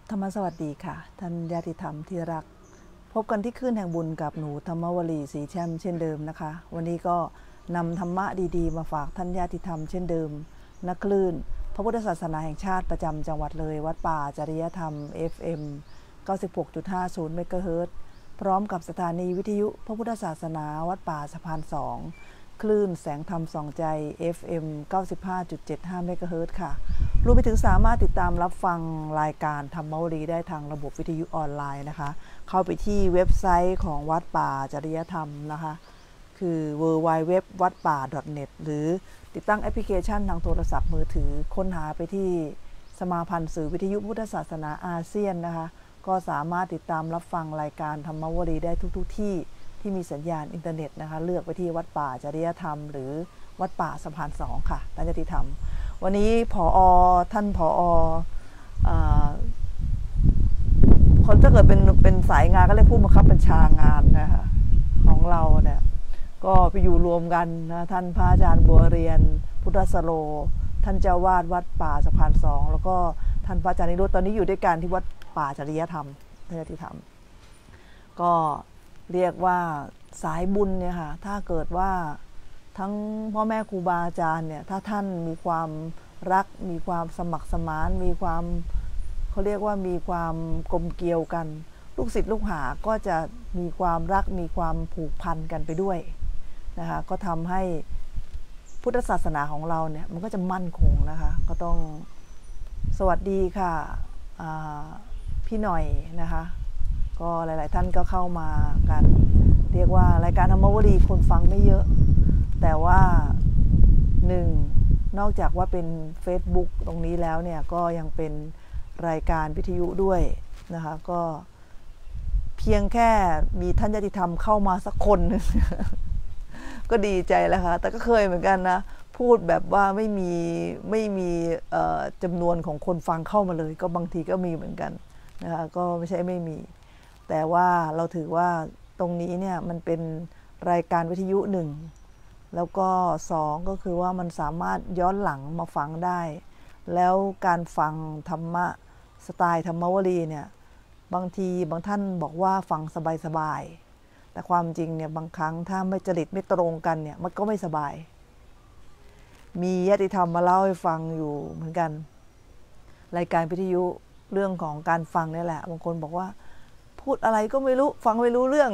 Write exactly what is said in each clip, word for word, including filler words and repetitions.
ธรรมสวัสดีค่ะท่านญาติธรรมที่รักพบกันที่คลื่นแห่งบุญกับหนูธรรมวลีศรีแช่มเช่นเดิมนะคะวันนี้ก็นำธรรมะดีๆมาฝากท่านญาติธรรมเช่นเดิมนักคลื่นพระพุทธศาสนาแห่งชาติประจำจังหวัดเลยวัดป่าจริยธรรม เอฟ เอ็ม เก้าสิบหกจุดห้าศูนย์ เมกะเฮิรตซ์พร้อมกับสถานีวิทยุพระพุทธศาสนาวัดป่าสะพานสองคลื่นแสงธรรมส่องใจ เอฟ เอ็ม เก้าสิบห้าจุดเจ็ดห้า เมกะเฮิรตซ์ค่ะรวมไปถึงสามารถติดตามรับฟังรายการธรรมวลีได้ทางระบบวิทยุออนไลน์นะคะเข้าไปที่เว็บไซต์ของวัดป่าจริยธรรมนะคะคือ ดับเบิลยู ดับเบิลยู ดับเบิลยู ดอท วัดป่า ดอท เน็ต หรือติดตั้งแอปพลิเคชันทางโทรศัพท์มือถือค้นหาไปที่สมาพันธ์สื่อวิทยุพุทธศาสนาอาเซียนนะคะก็สามารถติดตามรับฟังรายการธรรมวลีได้ทุกๆ ที่ที่มีสัญญาณอินเทอร์เน็ตนะคะเลือกไปที่วัดป่าจริยธรรมหรือวัดป่าสะพานสองค่ะท่านญาติธรรมวันนี้ผอ.ท่านผอ.คนถ้าเกิดเป็นเป็นสายงานก็เรียกผู้บังคับบัญชางานนะคะของเราเนี่ยก็ไปอยู่รวมกันนะท่านพระอาจารย์บัวเรียนพุทธสโลท่านเจ้าวาดวัดป่าสะพานสองแล้วก็ท่านพระอาจารย์นิโรธตอนนี้อยู่ด้วยกันที่วัดป่าจริยธรรมท่านญาติธรรมก็เรียกว่าสายบุญเนี่ยค่ะถ้าเกิดว่าทั้งพ่อแม่ครูบาอาจารย์เนี่ยถ้าท่านมีความรักมีความสมัครสมานมีความเขาเรียกว่ามีความกลมเกลียวกันลูกศิษย์ลูกหาก็จะมีความรักมีความผูกพันกันไปด้วยนะคะก็ทำให้พุทธศาสนาของเราเนี่ยมันก็จะมั่นคงนะคะก็ต้องสวัสดีค่ะพี่หน่อยนะคะก็หลายๆท่านก็เข้ามากันเรียกว่ารายการธรรมวลีคนฟังไม่เยอะแต่ว่าหนึ่งนอกจากว่าเป็น Facebook ตรงนี้แล้วเนี่ยก็ยังเป็นรายการวิทยุด้วยนะคะก็เพียงแค่มีท่านญาติธรรมเข้ามาสักคนก็ดีใจแล้วค่ะแต่ก็เคยเหมือนกันนะพูดแบบว่าไม่มีไม่มีจำนวนของคนฟังเข้ามาเลยก็บางทีก็มีเหมือนกันนะคะก็ไม่ใช่ไม่มีแต่ว่าเราถือว่าตรงนี้เนี่ยมันเป็นรายการวิทยุหนึ่งแล้วก็สองก็คือว่ามันสามารถย้อนหลังมาฟังได้แล้วการฟังธรรมะสไตล์ธรรมวลีเนี่ยบางทีบางท่านบอกว่าฟังสบายๆแต่ความจริงเนี่ยบางครั้งถ้าไม่จริตไม่ตรงกันเนี่ยมันก็ไม่สบายมีญาติธรรมมาเล่าให้ฟังอยู่เหมือนกันรายการวิทยุเรื่องของการฟังนี่แหละบางคนบอกว่าพูดอะไรก็ไม่รู้ฟังไม่รู้เรื่อง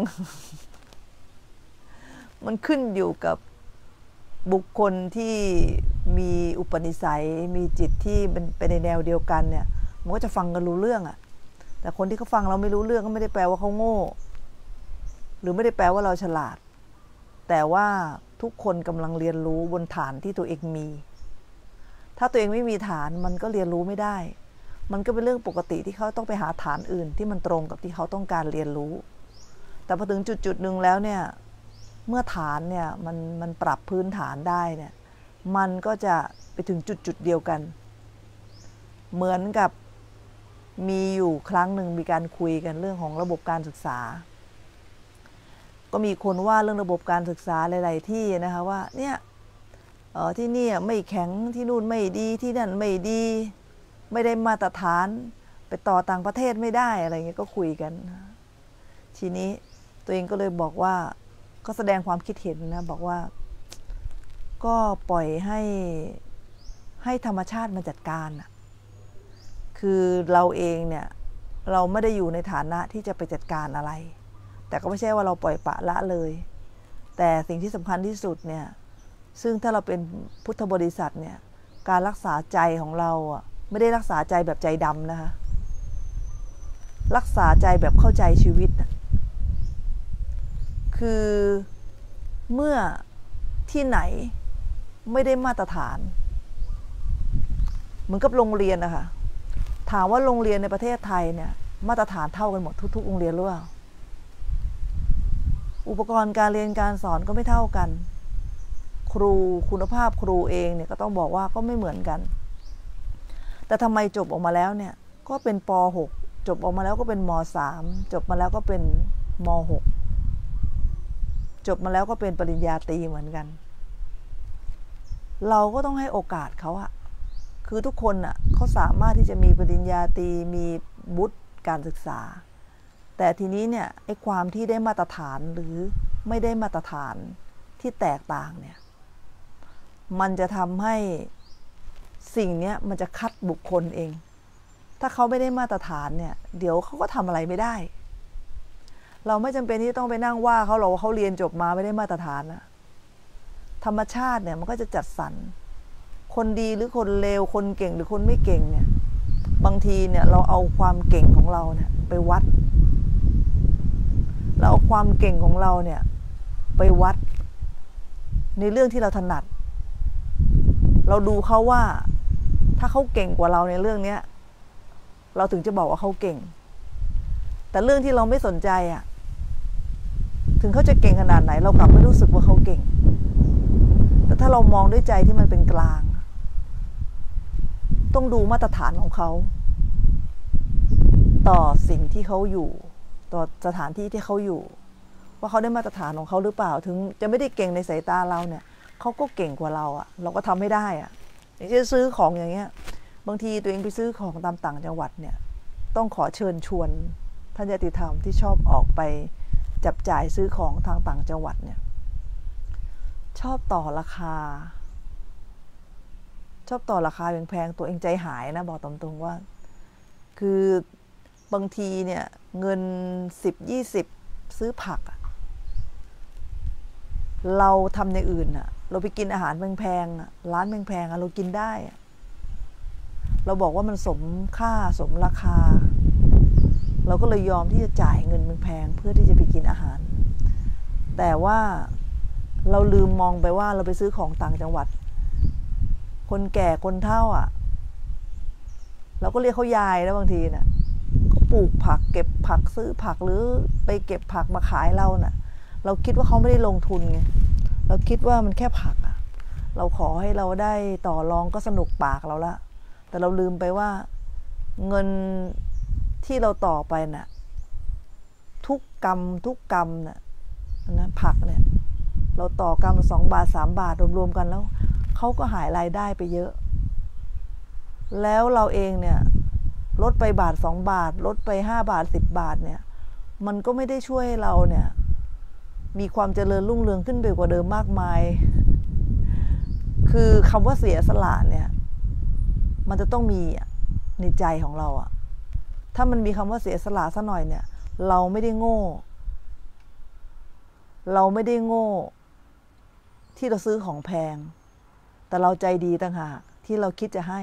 มันขึ้นอยู่กับบุคคลที่มีอุปนิสัยมีจิตที่เป็นในแนวเดียวกันเนี่ยมันก็จะฟังกันรู้เรื่องอะแต่คนที่เขาฟังเราไม่รู้เรื่องก็ไม่ได้แปลว่าเขาโง่หรือไม่ได้แปลว่าเราฉลาดแต่ว่าทุกคนกำลังเรียนรู้บนฐานที่ตัวเองมีถ้าตัวเองไม่มีฐานมันก็เรียนรู้ไม่ได้มันก็เป็นเรื่องปกติที่เขาต้องไปหาฐานอื่นที่มันตรงกับที่เขาต้องการเรียนรู้แต่พอถึงจุดจุดหนึ่งแล้วเนี่ยเมื่อฐานเนี่ยมันมันปรับพื้นฐานได้เนี่ยมันก็จะไปถึงจุดจุดเดียวกันเหมือนกับมีอยู่ครั้งหนึ่งมีการคุยกันเรื่องของระบบการศึกษาก็มีคนว่าเรื่องระบบการศึกษาหลายๆที่นะคะว่าเนี่ยเออที่นี่ไม่แข็งที่นู่นไม่ดีที่นั่นไม่ดีไม่ได้มาตรฐานไปต่อต่างประเทศไม่ได้อะไรเงี้ยก็คุยกันทีนี้ตัวเองก็เลยบอกว่าก็แสดงความคิดเห็นนะบอกว่าก็ปล่อยให้ให้ธรรมชาติมันจัดการอ่ะคือเราเองเนี่ยเราไม่ได้อยู่ในฐานะที่จะไปจัดการอะไรแต่ก็ไม่ใช่ว่าเราปล่อยปละละเลยแต่สิ่งที่สำคัญที่สุดเนี่ยซึ่งถ้าเราเป็นพุทธบริษัทเนี่ยการรักษาใจของเราอ่ะไม่ได้รักษาใจแบบใจดำนะคะรักษาใจแบบเข้าใจชีวิตคือเมื่อที่ไหนไม่ได้มาตรฐานเหมือนกับโรงเรียนนะคะถามว่าโรงเรียนในประเทศไทยเนี่ยมาตรฐานเท่ากันหมดทุกๆโรงเรียนหรือเปล่าอุปกรณ์การเรียนการสอนก็ไม่เท่ากันครูคุณภาพครูเองเนี่ยก็ต้องบอกว่าก็ไม่เหมือนกันแต่ทำไมจบออกมาแล้วเนี่ยก็เป็นป หก จบออกมาแล้วก็เป็นม สาม จบมาแล้วก็เป็นม หก จบมาแล้วก็เป็นปริญญาตรีเหมือนกันเราก็ต้องให้โอกาสเขาอะ คือทุกคนอ่ะเขาสามารถที่จะมีปริญญาตรีมีวุฒิการศึกษาแต่ทีนี้เนี่ยไอ้ความที่ได้มาตรฐานหรือไม่ได้มาตรฐานที่แตกต่างเนี่ยมันจะทำให้สิ่งนี้มันจะคัดบุคคลเองถ้าเขาไม่ได้มาตรฐานเนี่ยเดี๋ยวเขาก็ทำอะไรไม่ได้เราไม่จำเป็นที่ต้องไปนั่งว่าเขาหรอกว่าเขาเรียนจบมาไม่ได้มาตรฐานนะธรรมชาติเนี่ยมันก็จะจัดสรรคนดีหรือคนเลวคนเก่งหรือคนไม่เก่งเนี่ยบางทีเนี่ยเราเอาความเก่งของเราเนี่ยไปวัดเราเอาความเก่งของเราเนี่ยไปวัดในเรื่องที่เราถนัดเราดูเขาว่าถ้าเขาเก่งกว่าเราในเรื่องนี้เราถึงจะบอกว่าเขาเก่งแต่เรื่องที่เราไม่สนใจอ่ะถึงเขาจะเก่งขนาดไหนเรากลับไม่รู้สึกว่าเขาเก่งแต่ถ้าเรามองด้วยใจที่มันเป็นกลางต้องดูมาตรฐานของเขาต่อสิ่งที่เขาอยู่ต่อสถานที่ที่เขาอยู่ว่าเขาได้มาตรฐานของเขาหรือเปล่าถึงจะไม่ได้เก่งในสายตาเราเนี่ยเขาก็เก่งกว่าเราอ่ะเราก็ทำไม่ได้อ่ะอย่างเช่นซื้อของอย่างเงี้ยบางทีตัวเองไปซื้อของตามต่างจังหวัดเนี่ยต้องขอเชิญชวนท่านญาติธรรมที่ชอบออกไปจับจ่ายซื้อของทางต่างจังหวัดเนี่ยชอบต่อราคาชอบต่อราคาแพงๆตัวเองใจหายนะบอกตรงๆว่าคือบางทีเนี่ยเงินสิบยี่สิบซื้อผักเราทำในอื่นอะเราไปกินอาหารแพงๆร้านแพงๆเรากินได้เราบอกว่ามันสมค่าสมราคาเราก็เลยยอมที่จะจ่ายเงินแพงๆเพื่อที่จะไปกินอาหารแต่ว่าเราลืมมองไปว่าเราไปซื้อของต่างจังหวัดคนแก่คนเฒ่าอ่ะเราก็เรียกเขายายแล้วบางทีน่ะเขาปลูกผักเก็บผักซื้อผักหรือไปเก็บผักมาขายเราน่ะเราคิดว่าเขาไม่ได้ลงทุนไงเราคิดว่ามันแค่ผักอ่ะเราขอให้เราได้ต่อรองก็สนุกปากเราละแต่เราลืมไปว่าเงินที่เราต่อไปน่ะทุกกรรมทุกกรรมน่ะนะผักเนี่ยเราต่อกรรมสองบาทสามบาทรวมๆกันแล้วเขาก็หายรายได้ไปเยอะแล้วเราเองเนี่ยลดไปบาทสองบาทลดไปห้าบาทสิบบาทเนี่ยมันก็ไม่ได้ช่วยให้เราเนี่ยมีความเจริญรุ่งเรืองขึ้นไปกว่าเดิมมากมายคือคำว่าเสียสละเนี่ยมันจะต้องมีในใจของเราอะถ้ามันมีคำว่าเสียสละซะหน่อยเนี่ยเราไม่ได้โง่เราไม่ได้โง่ที่เราซื้อของแพงแต่เราใจดีต่างหากที่เราคิดจะให้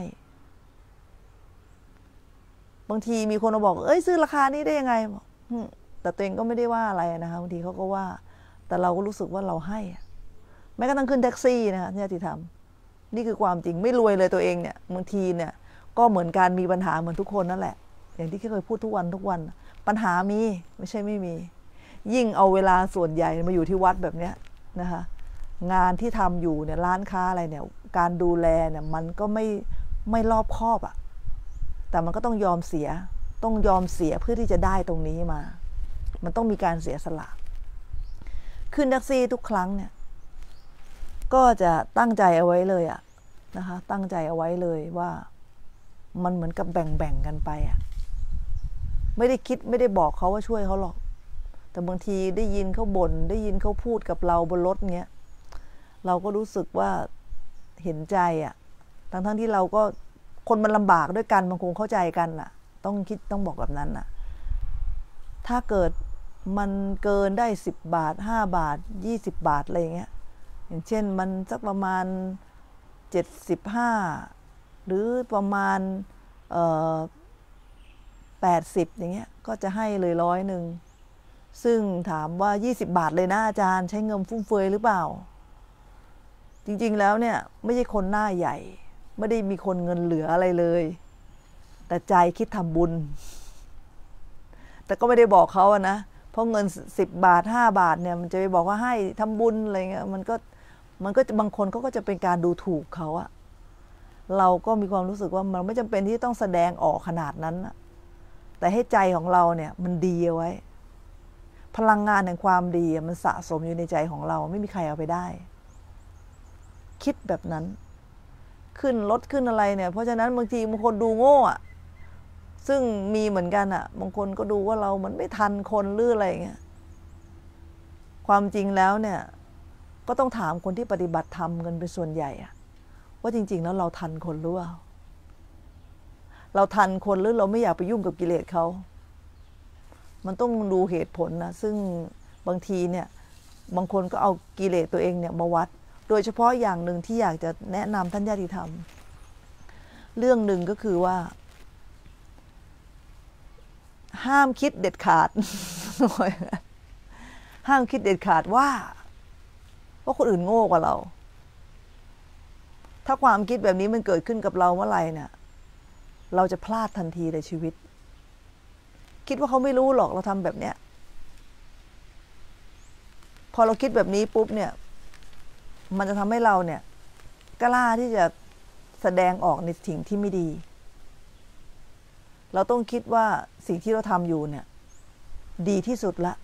บางทีมีคนมาบอกเอ้ยซื้อราคานี้ได้ยังไงแต่ตัวเองก็ไม่ได้ว่าอะไรนะคะบางทีเขาก็ว่าแต่เราก็รู้สึกว่าเราให้แม้กระทั่งขึ้นแท็กซี่นะคะญาติธรรมนี่คือความจริงไม่รวยเลยตัวเองเนี่ยบางทีเนี่ยก็เหมือนการมีปัญหาเหมือนทุกคนนั่นแหละอย่างที่เคยพูดทุกวันทุกวันปัญหามีไม่ใช่ไม่มียิ่งเอาเวลาส่วนใหญ่มาอยู่ที่วัดแบบเนี้ยนะคะงานที่ทำอยู่เนี่ยร้านค้าอะไรเนี่ยการดูแลเนี่ยมันก็ไม่ไม่รอบคอบอ่ะแต่มันก็ต้องยอมเสียต้องยอมเสียเพื่อที่จะได้ตรงนี้มามันต้องมีการเสียสละขึ้นแท็กซี่ทุกครั้งเนี่ยก็จะตั้งใจเอาไว้เลยอ่ะนะคะตั้งใจเอาไว้เลยว่ามันเหมือนกับแบ่งๆกันไปอ่ะไม่ได้คิดไม่ได้บอกเขาว่าช่วยเขาหรอกแต่บางทีได้ยินเขาบ่นได้ยินเขาพูดกับเราบนรถเงี้ยเราก็รู้สึกว่าเห็นใจอ่ะทั้งทั้งที่เราก็คนมันลำบากด้วยกันมันคงเข้าใจกันล่ะต้องคิดต้องบอกแบบนั้นน่ะถ้าเกิดมันเกินได้สิบบาทห้าบาทยี่สิบบาทอะไรเงี้ยอย่างเช่นมันสักประมาณเจ็ดสิบห้าหรือประมาณเอ่อแปดสิบอย่างเงี้ยก็จะให้เลยร้อยหนึ่งซึ่งถามว่ายี่สิบบาทเลยนะอาจารย์ใช้เงินฟุ่มเฟือยหรือเปล่าจริงๆแล้วเนี่ยไม่ใช่คนหน้าใหญ่ไม่ได้มีคนเงินเหลืออะไรเลยแต่ใจคิดทำบุญแต่ก็ไม่ได้บอกเขาอะนะเพราะเงินสิบบาทห้าบาทเนี่ยมันจะไปบอกว่าให้ทำบุญอะไรเงี้ยมันก็มันก็บางคนเขาก็จะเป็นการดูถูกเขาอะเราก็มีความรู้สึกว่ามันไม่จำเป็นที่ต้องแสดงออกขนาดนั้นอะแต่ให้ใจของเราเนี่ยมันดีเอาไว้พลังงานแห่งความดีมันสะสมอยู่ในใจของเราไม่มีใครเอาไปได้คิดแบบนั้นขึ้นรถขึ้นอะไรเนี่ยเพราะฉะนั้นบางทีบางคนดูโง่อะซึ่งมีเหมือนกันอ่ะบางคนก็ดูว่าเราเหมือนไม่ทันคนหรืออะไรเงี้ยความจริงแล้วเนี่ยก็ต้องถามคนที่ปฏิบัติธรรมกันเป็นส่วนใหญ่อะว่าจริงๆแล้วเราทันคนหรือเปล่าเราทันคนหรือเราไม่อยากไปยุ่งกับกิเลสเขามันต้องดูเหตุผลนะซึ่งบางทีเนี่ยบางคนก็เอากิเลสตัวเองเนี่ยมาวัดโดยเฉพาะอย่างหนึ่งที่อยากจะแนะนำท่านญาติธรรมเรื่องหนึ่งก็คือว่าห้ามคิดเด็ดขาด ห้ามคิดเด็ดขาดว่าว่าคนอื่นโง่กว่าเราถ้าความคิดแบบนี้มันเกิดขึ้นกับเราเมื่อไหร่เนี่ยเราจะพลาดทันทีในชีวิตคิดว่าเขาไม่รู้หรอกเราทำแบบเนี้ยพอเราคิดแบบนี้ปุ๊บเนี่ยมันจะทำให้เราเนี่ยกล้าที่จะแสดงออกในสิ่งที่ไม่ดีเราต้องคิดว่าสิ่งที่เราทำอยู่เนี่ยดีที่สุดละ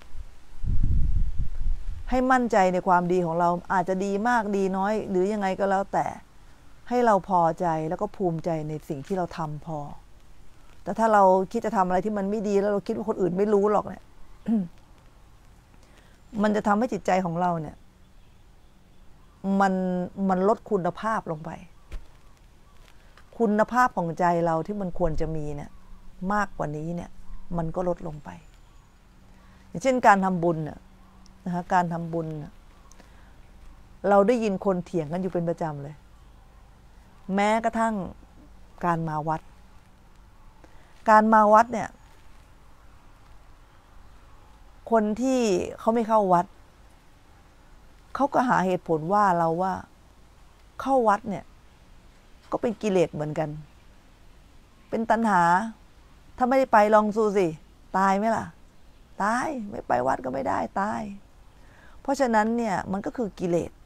ให้มั่นใจในความดีของเราอาจจะดีมากดีน้อยหรือยังไงก็แล้วแต่ให้เราพอใจแล้วก็ภูมิใจในสิ่งที่เราทำพอแต่ถ้าเราคิดจะทำอะไรที่มันไม่ดีแล้วเราคิดว่าคนอื่นไม่รู้หรอกเนี่ย มันจะทำให้จิตใจของเราเนี่ยมันมันลดคุณภาพลงไปคุณภาพของใจเราที่มันควรจะมีเนี่ยมากกว่านี้เนี่ยมันก็ลดลงไปอย่างเช่นการทำบุญเนี่ยนะคะการทำบุญเราได้ยินคนเถียงกันอยู่เป็นประจำเลยแม้กระทั่งการมาวัดการมาวัดเนี่ยคนที่เขาไม่เข้าวัดเขาก็หาเหตุผลว่าเราว่าเข้าวัดเนี่ยก็เป็นกิเลสเหมือนกันเป็นตัณหาถ้าไม่ได้ไปลองดูสิตายไหมล่ะตายไม่ไปวัดก็ไม่ได้ตายเพราะฉะนั้นเนี่ยมันก็คือกิเลส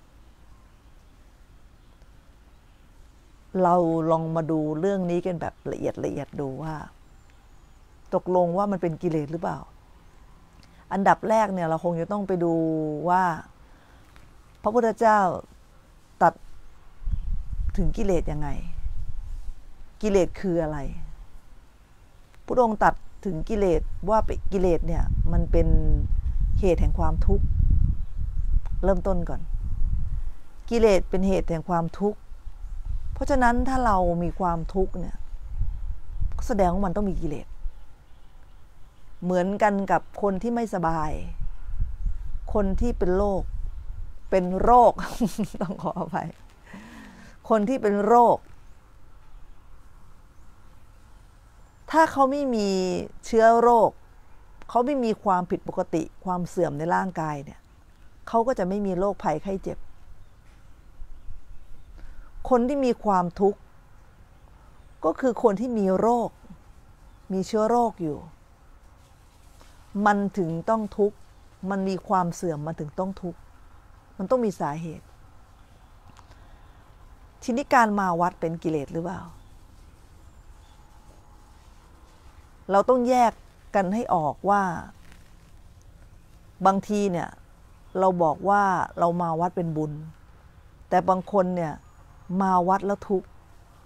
เราลองมาดูเรื่องนี้กันแบบละเอียดละเอียดดูว่าตกลงว่ามันเป็นกิเลสหรือเปล่าอันดับแรกเนี่ยเราคงจะต้องไปดูว่าพระพุทธเจ้าตัดถึงกิเลสยังไงกิเลสคืออะไรพระองค์ตัดถึงกิเลสว่ากิเลสเนี่ยมันเป็นเหตุแห่งความทุกข์เริ่มต้นก่อนกิเลสเป็นเหตุแห่งความทุกข์เพราะฉะนั้นถ้าเรามีความทุกข์เนี่ยก็แสดงว่ามันต้องมีกิเลสเหมือนกันกับคนที่ไม่สบายคนที่เป็นโรคเป็นโรค ต้องขออภัยคนที่เป็นโรคถ้าเขาไม่มีเชื้อโรคเขาไม่มีความผิดปกติความเสื่อมในร่างกายเนี่ยเขาก็จะไม่มีโรคภัยไข้เจ็บคนที่มีความทุกข์ก็คือคนที่มีโรคมีเชื้อโรคอยู่มันถึงต้องทุกข์มันมีความเสื่อมมันถึงต้องทุกข์มันต้องมีสาเหตุทีนี้การมาวัดเป็นกิเลสหรือเปล่าเราต้องแยกกันให้ออกว่าบางทีเนี่ยเราบอกว่าเรามาวัดเป็นบุญแต่บางคนเนี่ยมาวัดแล้วทุกข์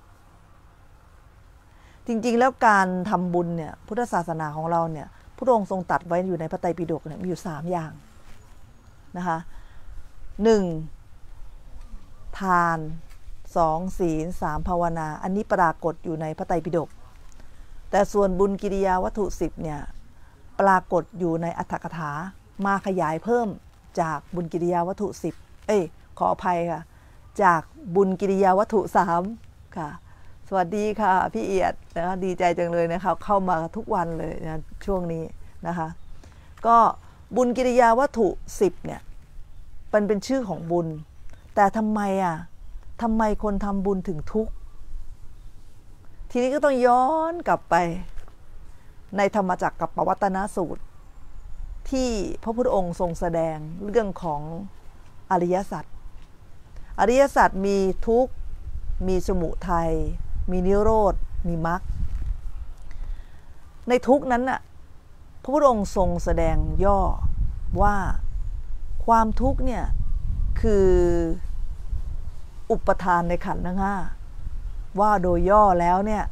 จริงๆแล้วการทำบุญเนี่ยพุทธศาสนาของเราเนี่ยพระองค์ทรงตรัสไว้อยู่ในพระไตรปิฎกเนี่ยมีอยู่สามอย่างนะคะหนึ่งทานสองศีลสามภาวนาอันนี้ปรากฏอยู่ในพระไตรปิฎกแต่ส่วนบุญกิริยาวัตถุสิบเนี่ยปรากฏอยู่ในอรรถกถามาขยายเพิ่มจากบุญกิริยาวัตถุสิบเอ้ยขออภัยค่ะจากบุญกิริยาวัตถุสามค่ะสวัสดีค่ะพี่เอียดนะคะดีใจจังเลยนะคะเข้ามาทุกวันเลยนะช่วงนี้นะคะก็บุญกิริยาวัตถุสิบเนี่ยมันเป็นชื่อของบุญแต่ทำไมอ่ะทำไมคนทำบุญถึงทุกข์ทีนี้ก็ต้องย้อนกลับไปในธรรมจักรกับปวัตตนสูตรที่พระพุทธองค์ทรงแสดงเรื่องของอริยสัจอริยสัจมีทุกข์มีสมุทัยมีนิโรธมีมรรคในทุกข์นั้นน่ะพระพุทธองค์ทรงแสดงย่อว่าความทุกข์เนี่ยคืออุปทานในขันธ์ทั้งห้าว่าโดยย่อแล้วเนี่ย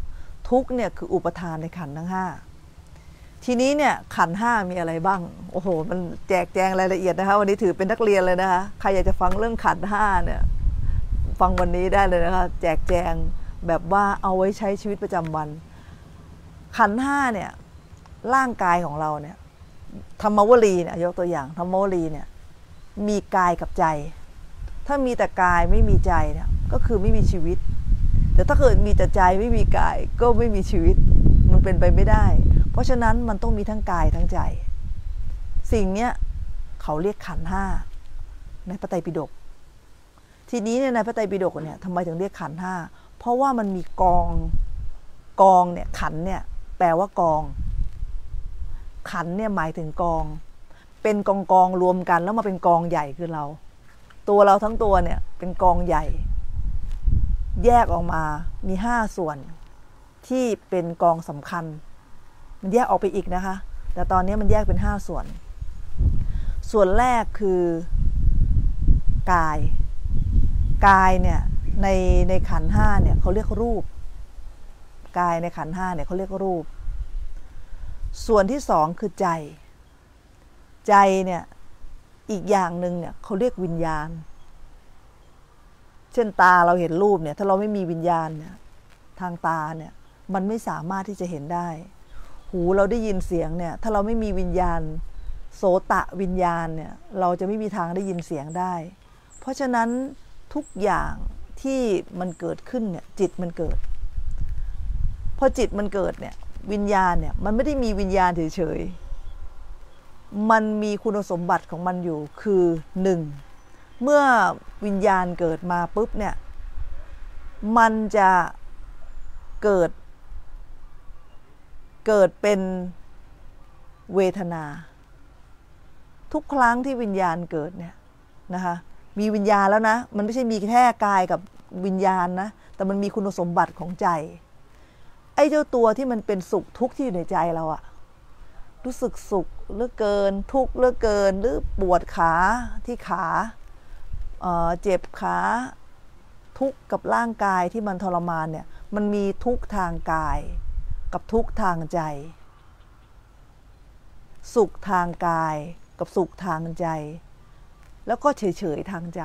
ทุกข์เนี่ยคืออุปทานในขันธ์ทั้งห้าทีนี้เนี่ยขันธ์ห้ามีอะไรบ้างโอ้โหมันแจกแจงรายละเอียดนะคะวันนี้ถือเป็นนักเรียนเลยนะคะใครอยากจะฟังเรื่องขันธ์ห้าเนี่ยฟังวันนี้ได้เลยนะคะแจกแจงแบบว่าเอาไว้ใช้ชีวิตประจำวันขันธ์ห้าเนี่ยร่างกายของเราเนี่ยธรรมวลีเนี่ยยกตัวอย่างธรรมวลีเนี่ยมีกายกับใจถ้ามีแต่กายไม่มีใจเนี่ยก็คือไม่มีชีวิตแต่ถ้าเกิดมีแต่ใจไม่มีกายก็ไม่มีชีวิตมันเป็นไปไม่ได้เพราะฉะนั้นมันต้องมีทั้งกายทั้งใจสิ่งเนี้ยเขาเรียกขันธ์ห้าในพระไตรปิฎกทีนี้เนี่ยในพระไตรปิฎกเนี่ยทำไมถึงเรียกขันธ์ห้าเพราะว่ามันมีกองกองเนี่ยขันธ์เนี่ยแปลว่ากองขันธ์เนี่ยหมายถึงกองเป็นกองกองรวมกันแล้วมาเป็นกองใหญ่คือเราตัวเราทั้งตัวเนี่ยเป็นกองใหญ่แยกออกมามีห้าส่วนที่เป็นกองสำคัญมันแยกออกไปอีกนะคะแต่ตอนนี้มันแยกเป็นห้าส่วนส่วนแรกคือกายกายเนี่ยในในขันธ์ห้าเนี่ยเขาเรียกรูปกายในขันธ์ห้าเนี่ยเขาเรียกรูปส่วนที่สองคือใจใจเนี่ยอีกอย่างหนึ่งเนี่ยเขาเรียกวิญญาณเช่นตาเราเห็นรูปเนี่ยถ้าเราไม่มีวิญญาณเนี่ยทางตาเนี่ยมันไม่สามารถที่จะเห็นได้หูเราได้ยินเสียงเนี่ยถ้าเราไม่มีวิญญาณโสตะวิญญาณเนี่ยเราจะไม่มีทางได้ยินเสียงได้เพราะฉะนั้นทุกอย่างที่มันเกิดขึ้นเนี่ยจิตมันเกิดพอจิตมันเกิดเนี่ยวิญญาณเนี่ยมันไม่ได้มีวิญญาณเฉยๆมันมีคุณสมบัติของมันอยู่คือหนึ่งเมื่อวิญญาณเกิดมาปุ๊บเนี่ยมันจะเกิดเกิดเป็นเวทนาทุกครั้งที่วิญญาณเกิดเนี่ยนะคะมีวิญญาณแล้วนะมันไม่ใช่มีแค่กายกับวิญญาณนะแต่มันมีคุณสมบัติของใจไอ้เจ้าตัวที่มันเป็นสุขทุกข์ที่อยู่ในใจเราอะรู้สึกสุขเหลือเกินทุกข์เหลือเกินหรือปวดขาที่ขาเอ่อเจ็บขาทุกข์กับร่างกายที่มันทรมานเนี่ยมันมีทุกข์ทางกายกับทุกข์ทางใจสุขทางกายกับสุขทางใจแล้วก็เฉยๆทางใจ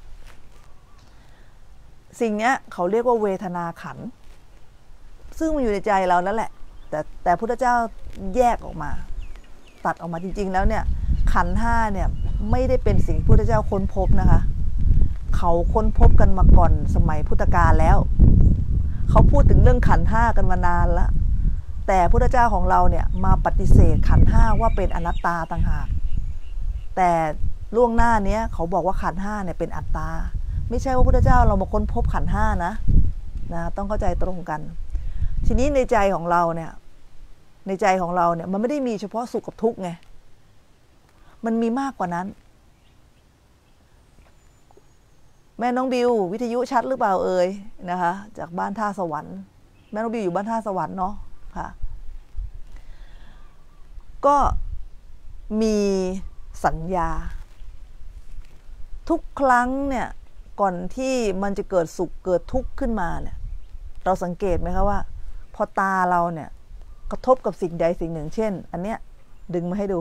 สิ่งนี้เขาเรียกว่าเวทนาขันธ์ซึ่งมันอยู่ในใจเรานั่นแหละแต่แต่พุทธเจ้าแยกออกมาตัดออกมาจริงๆแล้วเนี่ยขันธ์ห้าเนี่ยไม่ได้เป็นสิ่งที่พุทธเจ้าค้นพบนะคะเขาค้นพบกันมาก่อนสมัยพุทธกาลแล้วเขาพูดถึงเรื่องขันธ์ห้ากันมานานแล้วแต่พุทธเจ้าของเราเนี่ยมาปฏิเสธขันธ์ห้าว่าเป็นอนัตตาต่างหากแต่ล่วงหน้านี้เขาบอกว่าขันธ์ห้าเนี่ยเป็นอัตตาไม่ใช่ว่าพุทธเจ้าเรามาค้นพบขันธ์ห้านะนะต้องเข้าใจตรงกันทีนี้ในใจของเราเนี่ยในใจของเราเนี่ยมันไม่ได้มีเฉพาะสุขกับทุกข์ไงมันมีมากกว่านั้นแม่น้องบิววิทยุชัดหรือเปล่าเอ่ยนะคะจากบ้านท่าสวรรค์แม่น้องบิวอยู่บ้านท่าสวรรค์เนาะค่ะก็มีสัญญาทุกครั้งเนี่ยก่อนที่มันจะเกิดสุขเกิดทุกข์ขึ้นมาเนี่ยเราสังเกตไหมคะว่าพอตาเราเนี่ยกระทบกับสิ่งใดสิ่งหนึ่งเช่นอันเนี้ยดึงมาให้ดู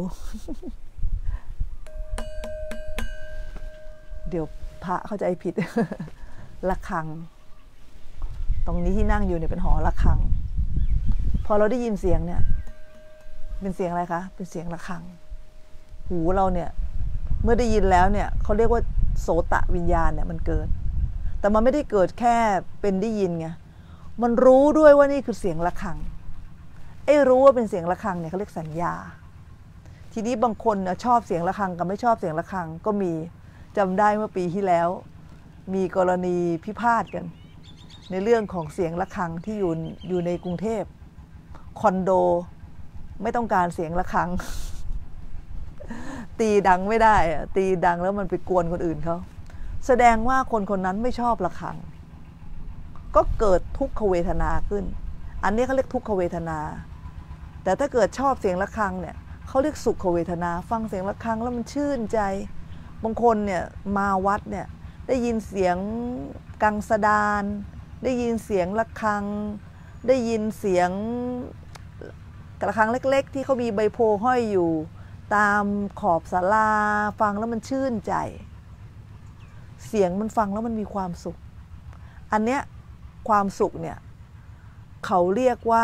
เดี๋ยวพระเข้าใจผิด ระฆังตรงนี้ที่นั่งอยู่เนี่ยเป็นหอระฆังพอเราได้ยินเสียงเนี่ยเป็นเสียงอะไรคะเป็นเสียงระฆังหูเราเนี่ยเมื่อได้ยินแล้วเนี่ยเขาเรียกว่าโสตะวิญญาณเนี่ยมันเกิดแต่มันไม่ได้เกิดแค่เป็นได้ยินไงมันรู้ด้วยว่านี่คือเสียงระฆังไอ้รู้ว่าเป็นเสียงระฆังเนี่ยเขาเรียกสัญญาทีนี้บางคนชอบเสียงระฆังกับไม่ชอบเสียงระฆังก็มีจำได้เมื่อปีที่แล้วมีกรณีพิพาทกันในเรื่องของเสียงระฆังที่อยู่อยู่ในกรุงเทพคอนโดไม่ต้องการเสียงระฆัง ตีดังไม่ได้ตีดังแล้วมันไปกวนคนอื่นเขาแสดงว่าคนคนนั้นไม่ชอบระฆังก็เกิดทุกขเวทนาขึ้นอันนี้เขาเรียกทุกขเวทนาแต่ถ้าเกิดชอบเสียงระฆังเนี่ยเขาเรียกสุขเวทนาฟังเสียงระฆังแล้วมันชื่นใจบางคนเนี่ยมาวัดเนี่ยได้ยินเสียงกังสดานได้ยินเสียงระฆังได้ยินเสียงกระฆังเล็กๆที่เขามีใบโพห้อยอยู่ตามขอบศาลาฟังแล้วมันชื่นใจเสียงมันฟังแล้วมันมีความสุขอันเนี้ยความสุขเนี่ยเขาเรียกว่า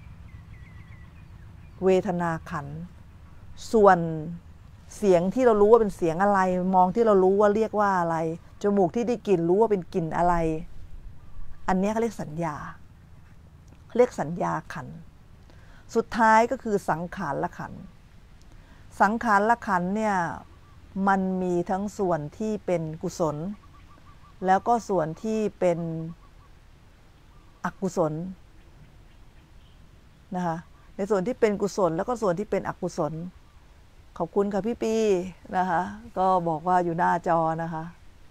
เวทนาขันธ์ส่วนเสียงที่เรารู้ว่าเป็นเสียงอะไรมองที่เรารู้ว่าเรียกว่าอะไรจมูกที่ได้กลิ่นรู้ว่าเป็นกลิ่นอะไรอันนี้เขาเรียกสัญญาเรียกสัญญาขันธ์สุดท้ายก็คือสังขารละขันธ์สังขารละขันธ์เนี่ยมันมีทั้งส่วนที่เป็นกุศลแล้วก็ส่วนที่เป็นอกุศลนะคะในส่วนที่เป็นกุศลแล้วก็ส่วนที่เป็นอกุศลขอบคุณค่ะพี่ปีนะคะก็บอกว่าอยู่หน้าจอนะคะ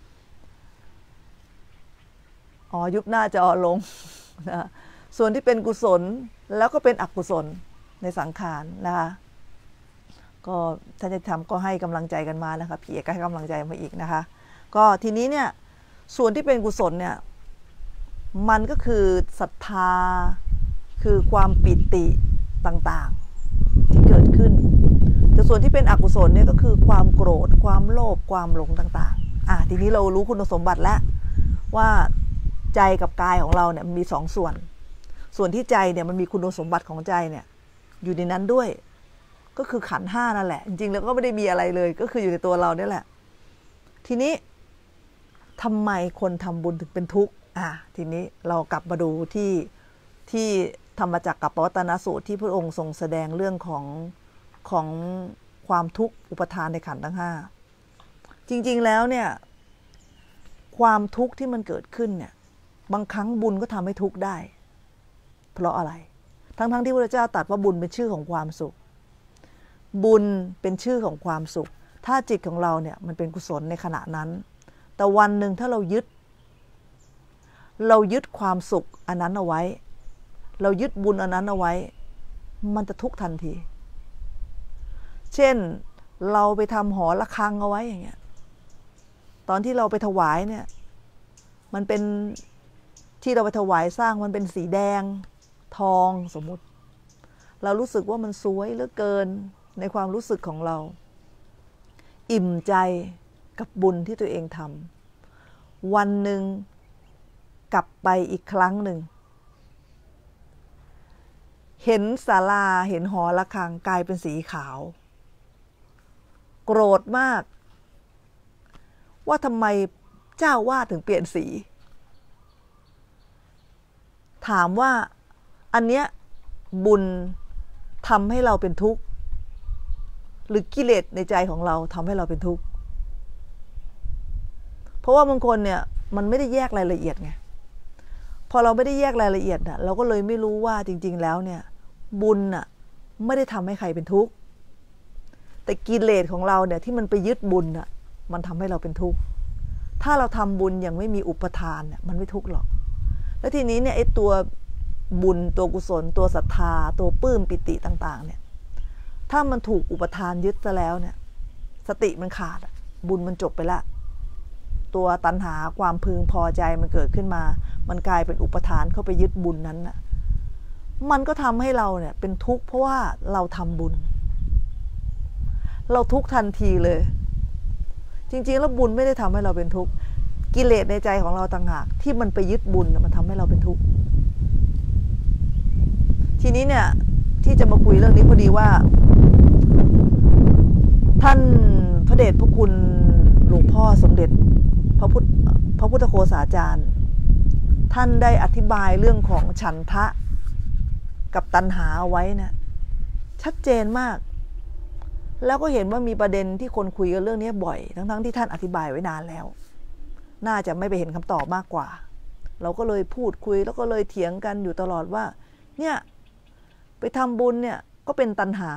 อ๋อยุบหน้าจอลงนะส่วนที่เป็นกุศลแล้วก็เป็นอกุศลในสังขารนะคะก็ท่านจะทำก็ให้กำลังใจกันมานะคะพี่เอกก็ให้กำลังใจมาอีกนะคะก็ทีนี้เนี่ยส่วนที่เป็นกุศลเนี่ยมันก็คือศรัทธาคือความปิติต่างๆที่เกิดขึ้นแต่ส่วนที่เป็นอกุศลเนี่ยก็คือความโกรธความโลภความหลงต่างๆอ่ะทีนี้เรารู้คุณสมบัติแล้วว่าใจกับกายของเราเนี่ยมันมีสองส่วนส่วนที่ใจเนี่ยมันมีคุณสมบัติของใจเนี่ยอยู่ในนั้นด้วยก็คือขันธ์ห้านั่นแหละจริงๆแล้วก็ไม่ได้มีอะไรเลยก็คืออยู่ในตัวเราเนี่ยแหละทีนี้ทำไมคนทำบุญถึงเป็นทุกข์อ่ะทีนี้เรากลับมาดูที่ที่ธรรมจักรกับปวัตตนสูตรที่พระองค์ทรงแสดงเรื่องของของความทุกข์อุปทานในขันธ์ทั้งห้าจริงๆแล้วเนี่ยความทุกข์ที่มันเกิดขึ้นเนี่ยบางครั้งบุญก็ทำให้ทุกข์ได้เพราะอะไรทั้งๆที่พระเจ้าตรัสว่าบุญเป็นชื่อของความสุขบุญเป็นชื่อของความสุขถ้าจิตของเราเนี่ยมันเป็นกุศลในขณะนั้นแต่วันหนึ่งถ้าเรายึดเรายึดความสุขอันนั้นเอาไว้เรายึดบุญอันนั้นเอาไว้มันจะทุกข์ทันทีเช่นเราไปทำหอระฆังเอาไว้อย่างเงี้ยตอนที่เราไปถวายเนี่ยมันเป็นที่เราไปถวายสร้างมันเป็นสีแดงทองสมมุติเรารู้สึกว่ามันสวยเหลือเกินในความรู้สึกของเราอิ่มใจกับบุญที่ตัวเองทำวันหนึ่งกลับไปอีกครั้งหนึ่งเห็นศาลาเห็นหอระฆังกลายเป็นสีขาวโกรธมากว่าทำไมเจ้าวาดถึงเปลี่ยนสีถามว่าอันเนี้ยบุญทำให้เราเป็นทุกข์หรือกิเลสในใจของเราทำให้เราเป็นทุกข์เพราะว่าบางคนเนี่ยมันไม่ได้แยกรายละเอียดไงพอเราไม่ได้แยกรายละเอียดน่ะเราก็เลยไม่รู้ว่าจริงๆแล้วเนี่ยบุญน่ะไม่ได้ทำให้ใครเป็นทุกข์แต่กิเลสของเราเนี่ยที่มันไปยึดบุญน่ะมันทำให้เราเป็นทุกข์ถ้าเราทำบุญอย่างไม่มีอุปทานเนี่ยมันไม่ทุกข์หรอกแล้วทีนี้เนี่ยไอ้ตัวบุญตัวกุศลตัวศรัทธาตัวปลื้มปิติต่างๆเนี่ยถ้ามันถูกอุปทานยึดซะแล้วเนี่ยสติมันขาดบุญมันจบไปละตัวตัณหาความพึงพอใจมันเกิดขึ้นมามันกลายเป็นอุปทานเข้าไปยึดบุญนั้นน่ะมันก็ทำให้เราเนี่ยเป็นทุกข์เพราะว่าเราทำบุญเราทุกข์ทันทีเลยจริงๆแล้วบุญไม่ได้ทำให้เราเป็นทุกข์กิเลสในใจของเราต่างหากที่มันไปยึดบุญมันทำให้เราเป็นทุกข์ทีนี้เนี่ยที่จะมาคุยเรื่องนี้พอดีว่าท่านพระเดชพระคุณหลวงพ่อสมเด็จพระพุทธพระพุทธโฆษาจารย์ท่านได้อธิบายเรื่องของฉันทะกับตัณหาเอาไว้นะชัดเจนมากแล้วก็เห็นว่ามีประเด็นที่คนคุยกันเรื่องนี้บ่อยทั้งๆที่ท่านอธิบายไว้นานแล้วน่าจะไม่ไปเห็นคำตอบมากกว่าเราก็เลยพูดคุยแล้วก็เลยเถียงกันอยู่ตลอดว่าเนี่ยไปทำบุญเนี่ยก็เป็นตัณหา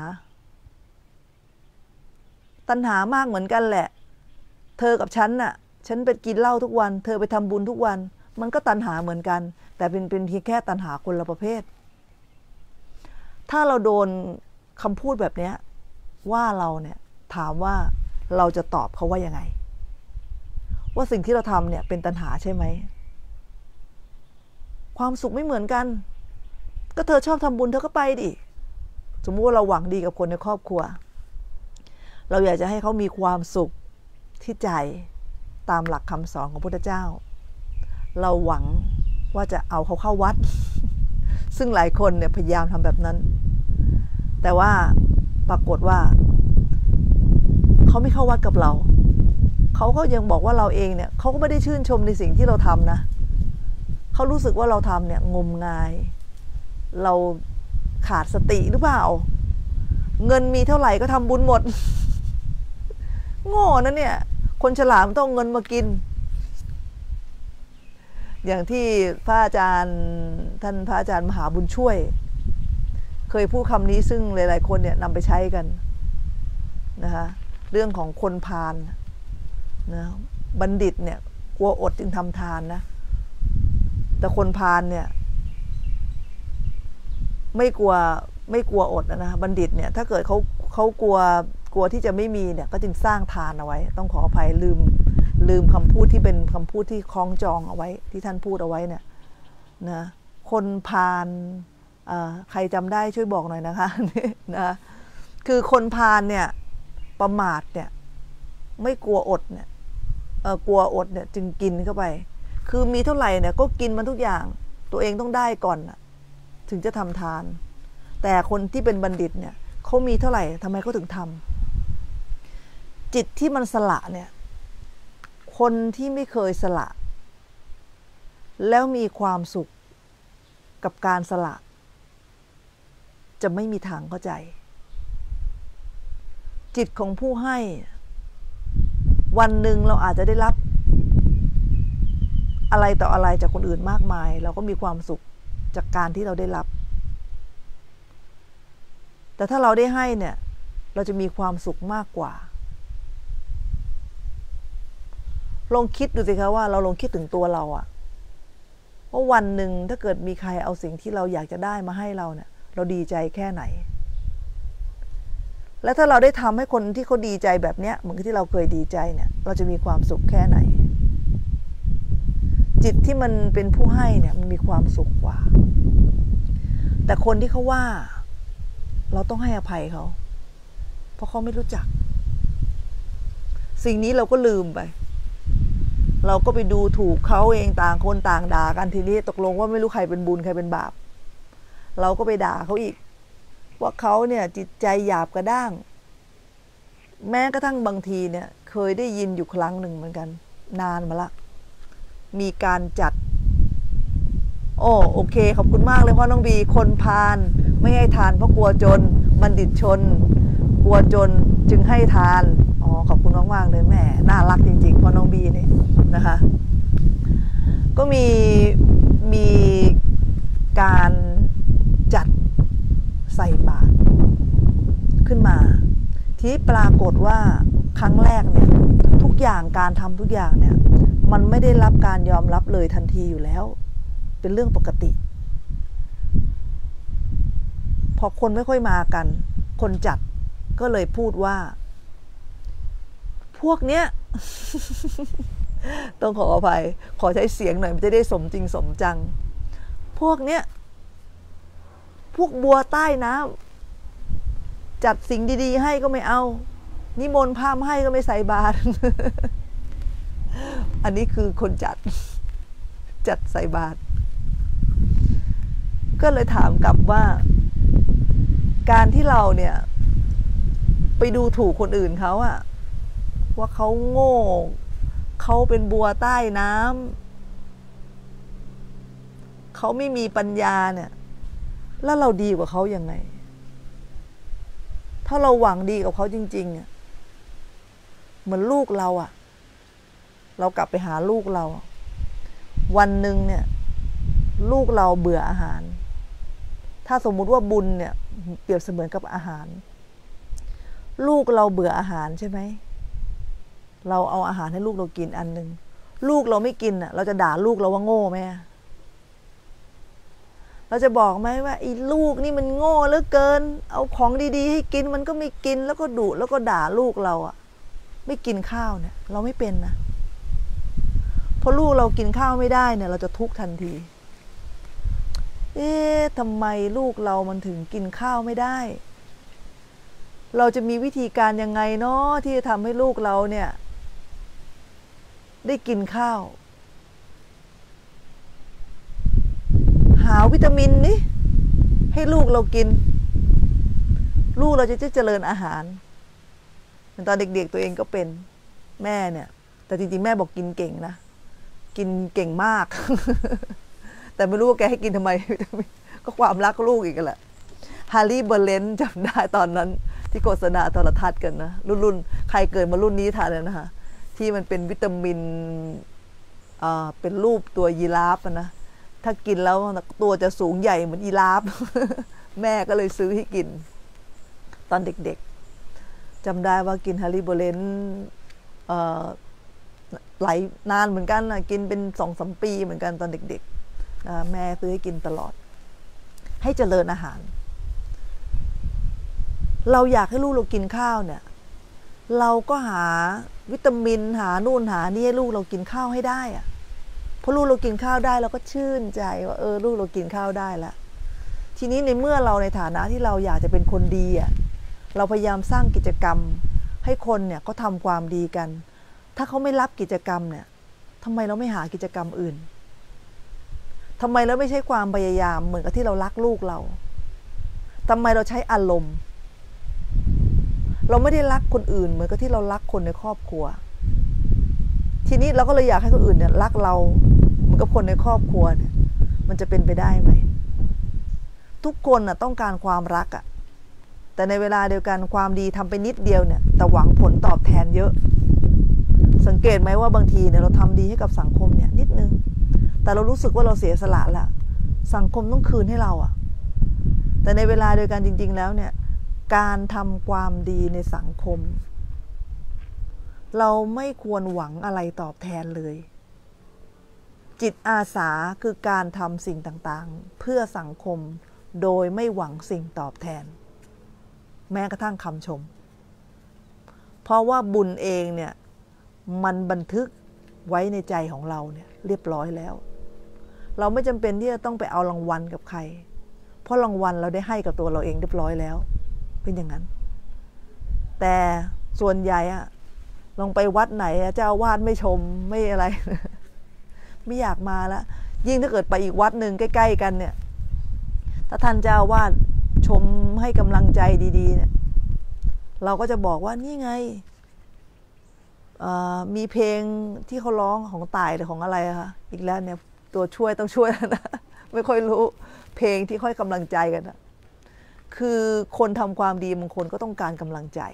ตัณหามากเหมือนกันแหละเธอกับฉันน่ะฉันไปกินเหล้าทุกวันเธอไปทำบุญทุกวันมันก็ตัณหาเหมือนกันแต่เป็นเป็นเพียงแค่ตัณหาคนละประเภทถ้าเราโดนคำพูดแบบนี้ว่าเราเนี่ยถามว่าเราจะตอบเขาว่ายังไงว่าสิ่งที่เราทำเนี่ยเป็นตัณหาใช่ไหมความสุขไม่เหมือนกันก็เธอชอบทำบุญเธอก็ไปดิสมมติว่าเราหวังดีกับคนในครอบครัวเราอยากจะให้เขามีความสุขที่ใจตามหลักคำสอนของพระพุทธเจ้าเราหวังว่าจะเอาเขาเข้าวัดซึ่งหลายคนเนี่ยพยายามทำแบบนั้นแต่ว่าปรากฏว่าเขาไม่เข้าวัดกับเราเขาก็ยังบอกว่าเราเองเนี่ยเขาก็ไม่ได้ชื่นชมในสิ่งที่เราทำนะเขารู้สึกว่าเราทำเนี่ยงมงายเราขาดสติหรือเปล่าเงินมีเท่าไหร่ก็ทำบุญหมดโง่นะเนี่ยคนฉลาดต้องเงินมากินอย่างที่พระอาจารย์ท่านพระอาจารย์มหาบุญช่วยเคยพูดคำนี้ซึ่งหลายๆคนเนี่ยนำไปใช้กันนะคะเรื่องของคนพาลนะบัณฑิตเนี่ยกลัวอดจึงทำทานนะแต่คนพาลเนี่ยไม่กลัวไม่กลัวอดนะบัณฑิตเนี่ยถ้าเกิดเขาเขากลัวกลัวที่จะไม่มีเนี่ยก็จึงสร้างทานเอาไว้ต้องขออภัยลืมลืมคำพูดที่เป็นคำพูดที่คล้องจองเอาไว้ที่ท่านพูดเอาไว้เนี่ยนะคนพาลใครจำได้ช่วยบอกหน่อยนะคะนะคือคนพาลเนี่ยประมาทเนี่ยไม่กลัวอดเนี่ยกลัวอดเนี่ยจึงกินเข้าไปคือมีเท่าไหร่เนี่ยก็กินมันทุกอย่างตัวเองต้องได้ก่อนถึงจะทำทานแต่คนที่เป็นบัณฑิตเนี่ยเขามีเท่าไหร่ทำไมเขาถึงทำจิตที่มันสละเนี่ยคนที่ไม่เคยสละแล้วมีความสุขกับการสละจะไม่มีทางเข้าใจจิตของผู้ให้วันหนึ่งเราอาจจะได้รับอะไรต่ออะไรจากคนอื่นมากมายเราก็มีความสุขจากการที่เราได้รับแต่ถ้าเราได้ให้เนี่ยเราจะมีความสุขมากกว่าลองคิดดูสิคะว่าเราลองคิดถึงตัวเราอะว่าวันหนึ่งถ้าเกิดมีใครเอาสิ่งที่เราอยากจะได้มาให้เราเนี่ยเราดีใจแค่ไหนและถ้าเราได้ทำให้คนที่เขาดีใจแบบเนี้ยเหมือนที่เราเคยดีใจเนี่ยเราจะมีความสุขแค่ไหนจิตที่มันเป็นผู้ให้เนี่ยมันมีความสุขกว่าแต่คนที่เขาว่าเราต้องให้อภัยเขาเพราะเขาไม่รู้จักสิ่งนี้เราก็ลืมไปเราก็ไปดูถูกเขาเองต่างคนต่างด่ากันทีนี้ตกลงว่าไม่รู้ใครเป็นบุญใครเป็นบาปเราก็ไปด่าเขาอีกว่าเขาเนี่ยจิตใจหยาบกระด้างแม้กระทั่งบางทีเนี่ยเคยได้ยินอยู่ครั้งหนึ่งเหมือนกันนานมาละมีการจัดโอ้โอเคขอบคุณมากเลยพ่อน้องบีคนพาลไม่ให้ทานเพราะกลัวจนบัณฑิตชนกลัวจนจึงให้ทานอ๋อขอบคุณมากๆเลยแม่น่ารักจริงๆพ่อน้องบีนี่นะคะก็มีมีการจัดใส่บาตรขึ้นมาที่ปรากฏว่าครั้งแรกเนี่ยทุกอย่างการทำทุกอย่างเนี่ยมันไม่ได้รับการยอมรับเลยทันทีอยู่แล้วเป็นเรื่องปกติพอคนไม่ค่อยมากันคนจัดก็เลยพูดว่าพวกเนี้ย ต้องขออภัยขอใช้เสียงหน่อยมันจะได้สมจริงสมจังพวกเนี้ยพวกบัวใต้น้ำจัดสิ่งดีๆให้ก็ไม่เอานิมนต์พระมาให้ก็ไม่ใส่บาตร อันนี้คือคนจัดจัดใส่บาตรก็เลยถามกลับว่าการที่เราเนี่ยไปดูถูกคนอื่นเขาอะว่าเขาโง่เขาเป็นบัวใต้น้ำเขาไม่มีปัญญาเนี่ยแล้วเราดีกว่าเขายังไงถ้าเราหวังดีกับเขาจริงๆอะเหมือนลูกเราอะเรากลับไปหาลูกเราวันหนึ่งเนี่ยลูกเราเบื่ออาหารถ้าสมมุติว่าบุญเนี่ยเปรียบเสมือนกับอาหารลูกเราเบื่ออาหารใช่ไหมเราเอาอาหารให้ลูกเรากินอันหนึ่งลูกเราไม่กินอ่ะเราจะด่าลูกเราว่าโง่ไหมเราจะบอกไหมว่าไอ้ลูกนี่มันโง่เหลือเกินเอาของดีๆให้กินมันก็ไม่กินแล้วก็ดุแล้วก็ด่าลูกเราอ่ะไม่กินข้าวเนี่ยเราไม่เป็นนะพอลูกเรากินข้าวไม่ได้เนี่ยเราจะทุกข์ทันทีเอ๊ะทำไมลูกเรามันถึงกินข้าวไม่ได้เราจะมีวิธีการยังไงเนาะที่จะทำให้ลูกเราเนี่ยได้กินข้าวหาวิตามินนี่ให้ลูกเรากินลูกเราจะเจริญอาหารตอนเด็กๆตัวเองก็เป็นแม่เนี่ยแต่จริงๆแม่บอกกินเก่งนะกินเก่งมาก แต่ไม่รู้ว่าแกให้กินทำไม ก็ความรักลูกอีกแหละฮาร์รี่เบอร์เลนจำได้ตอนนั้นที่โฆษณาโทรทัศน์กันนะรุ่นๆใครเกิดมารุ่นนี้ทันเลยนะคะที่มันเป็นวิตามินอ่าเป็นรูปตัวยีราฟนะถ้ากินแล้วตัวจะสูงใหญ่เหมือนยีราฟ แม่ก็เลยซื้อให้กินตอนเด็กๆจำได้ว่ากินฮาร์รี่เบอร์เลนหลายนานเหมือนกันนะกินเป็นสองสามปีเหมือนกันตอนเด็กๆนะแม่ซื้อให้กินตลอดให้เจริญอาหารเราอยากให้ลูกเรากินข้าวเนี่ยเราก็หาวิตามินหานู่นหานี่ให้ลูกเรากินข้าวให้ได้อะพอลูกเรากินข้าวได้เราก็ชื่นใจว่าเออลูกเรากินข้าวได้ละทีนี้ในเมื่อเราในฐานะที่เราอยากจะเป็นคนดีอ่ะเราพยายามสร้างกิจกรรมให้คนเนี่ยเขาทำความดีกันถ้าเขาไม่รับกิจกรรมเนี่ยทำไมเราไม่หากิจกรรมอื่นทำไมเราไม่ใช้ความพยายามเหมือนกับที่เรารักลูกเราทำไมเราใช้อารมณ์เราไม่ได้รักคนอื่นเหมือนกับที่เรารักคนในครอบครัวทีนี้เราก็เลยอยากให้คนอื่นเนี่ยรักเราเหมือนกับคนในครอบครัวเนี่ยมันจะเป็นไปได้ไหมทุกคนน่ะต้องการความรักอ่ะแต่ในเวลาเดียวกันความดีทำไปนิดเดียวเนี่ยแต่หวังผลตอบแทนเยอะสังเกตไหมว่าบางทีเนี่ยเราทำดีให้กับสังคมเนี่ยนิดนึงแต่เรารู้สึกว่าเราเสียสละละสังคมต้องคืนให้เราอ่ะแต่ในเวลาเดียวกันจริงๆแล้วเนี่ยการทำความดีในสังคมเราไม่ควรหวังอะไรตอบแทนเลยจิตอาสาคือการทำสิ่งต่างๆเพื่อสังคมโดยไม่หวังสิ่งตอบแทนแม้กระทั่งคำชมเพราะว่าบุญเองเนี่ยมันบันทึกไว้ในใจของเราเนี่ยเรียบร้อยแล้วเราไม่จำเป็นที่จะต้องไปเอารางวัลกับใครเพราะรางวัลเราได้ให้กับตัวเราเองเรียบร้อยแล้วเป็นอย่างนั้นแต่ส่วนใหญ่อะลองไปวัดไหนเจ้าอาวาสไม่ชมไม่อะไร ไม่อยากมาแล้วยิ่งถ้าเกิดไปอีกวัดหนึ่งใกล้ๆกันเนี่ยถ้าท่านเจ้าอาวาสชมให้กำลังใจดีๆเนี่ยเราก็จะบอกว่านี่ไงมีเพลงที่เขาร้องของต่ายหรือของอะไรอะคะอีกแล้วเนี่ยตัวช่วยต้องช่วยนะไม่ค่อยรู้เพลงที่ค่อยกำลังใจกันนะคือคนทำความดีบางคนก็ต้องการกำลังใจ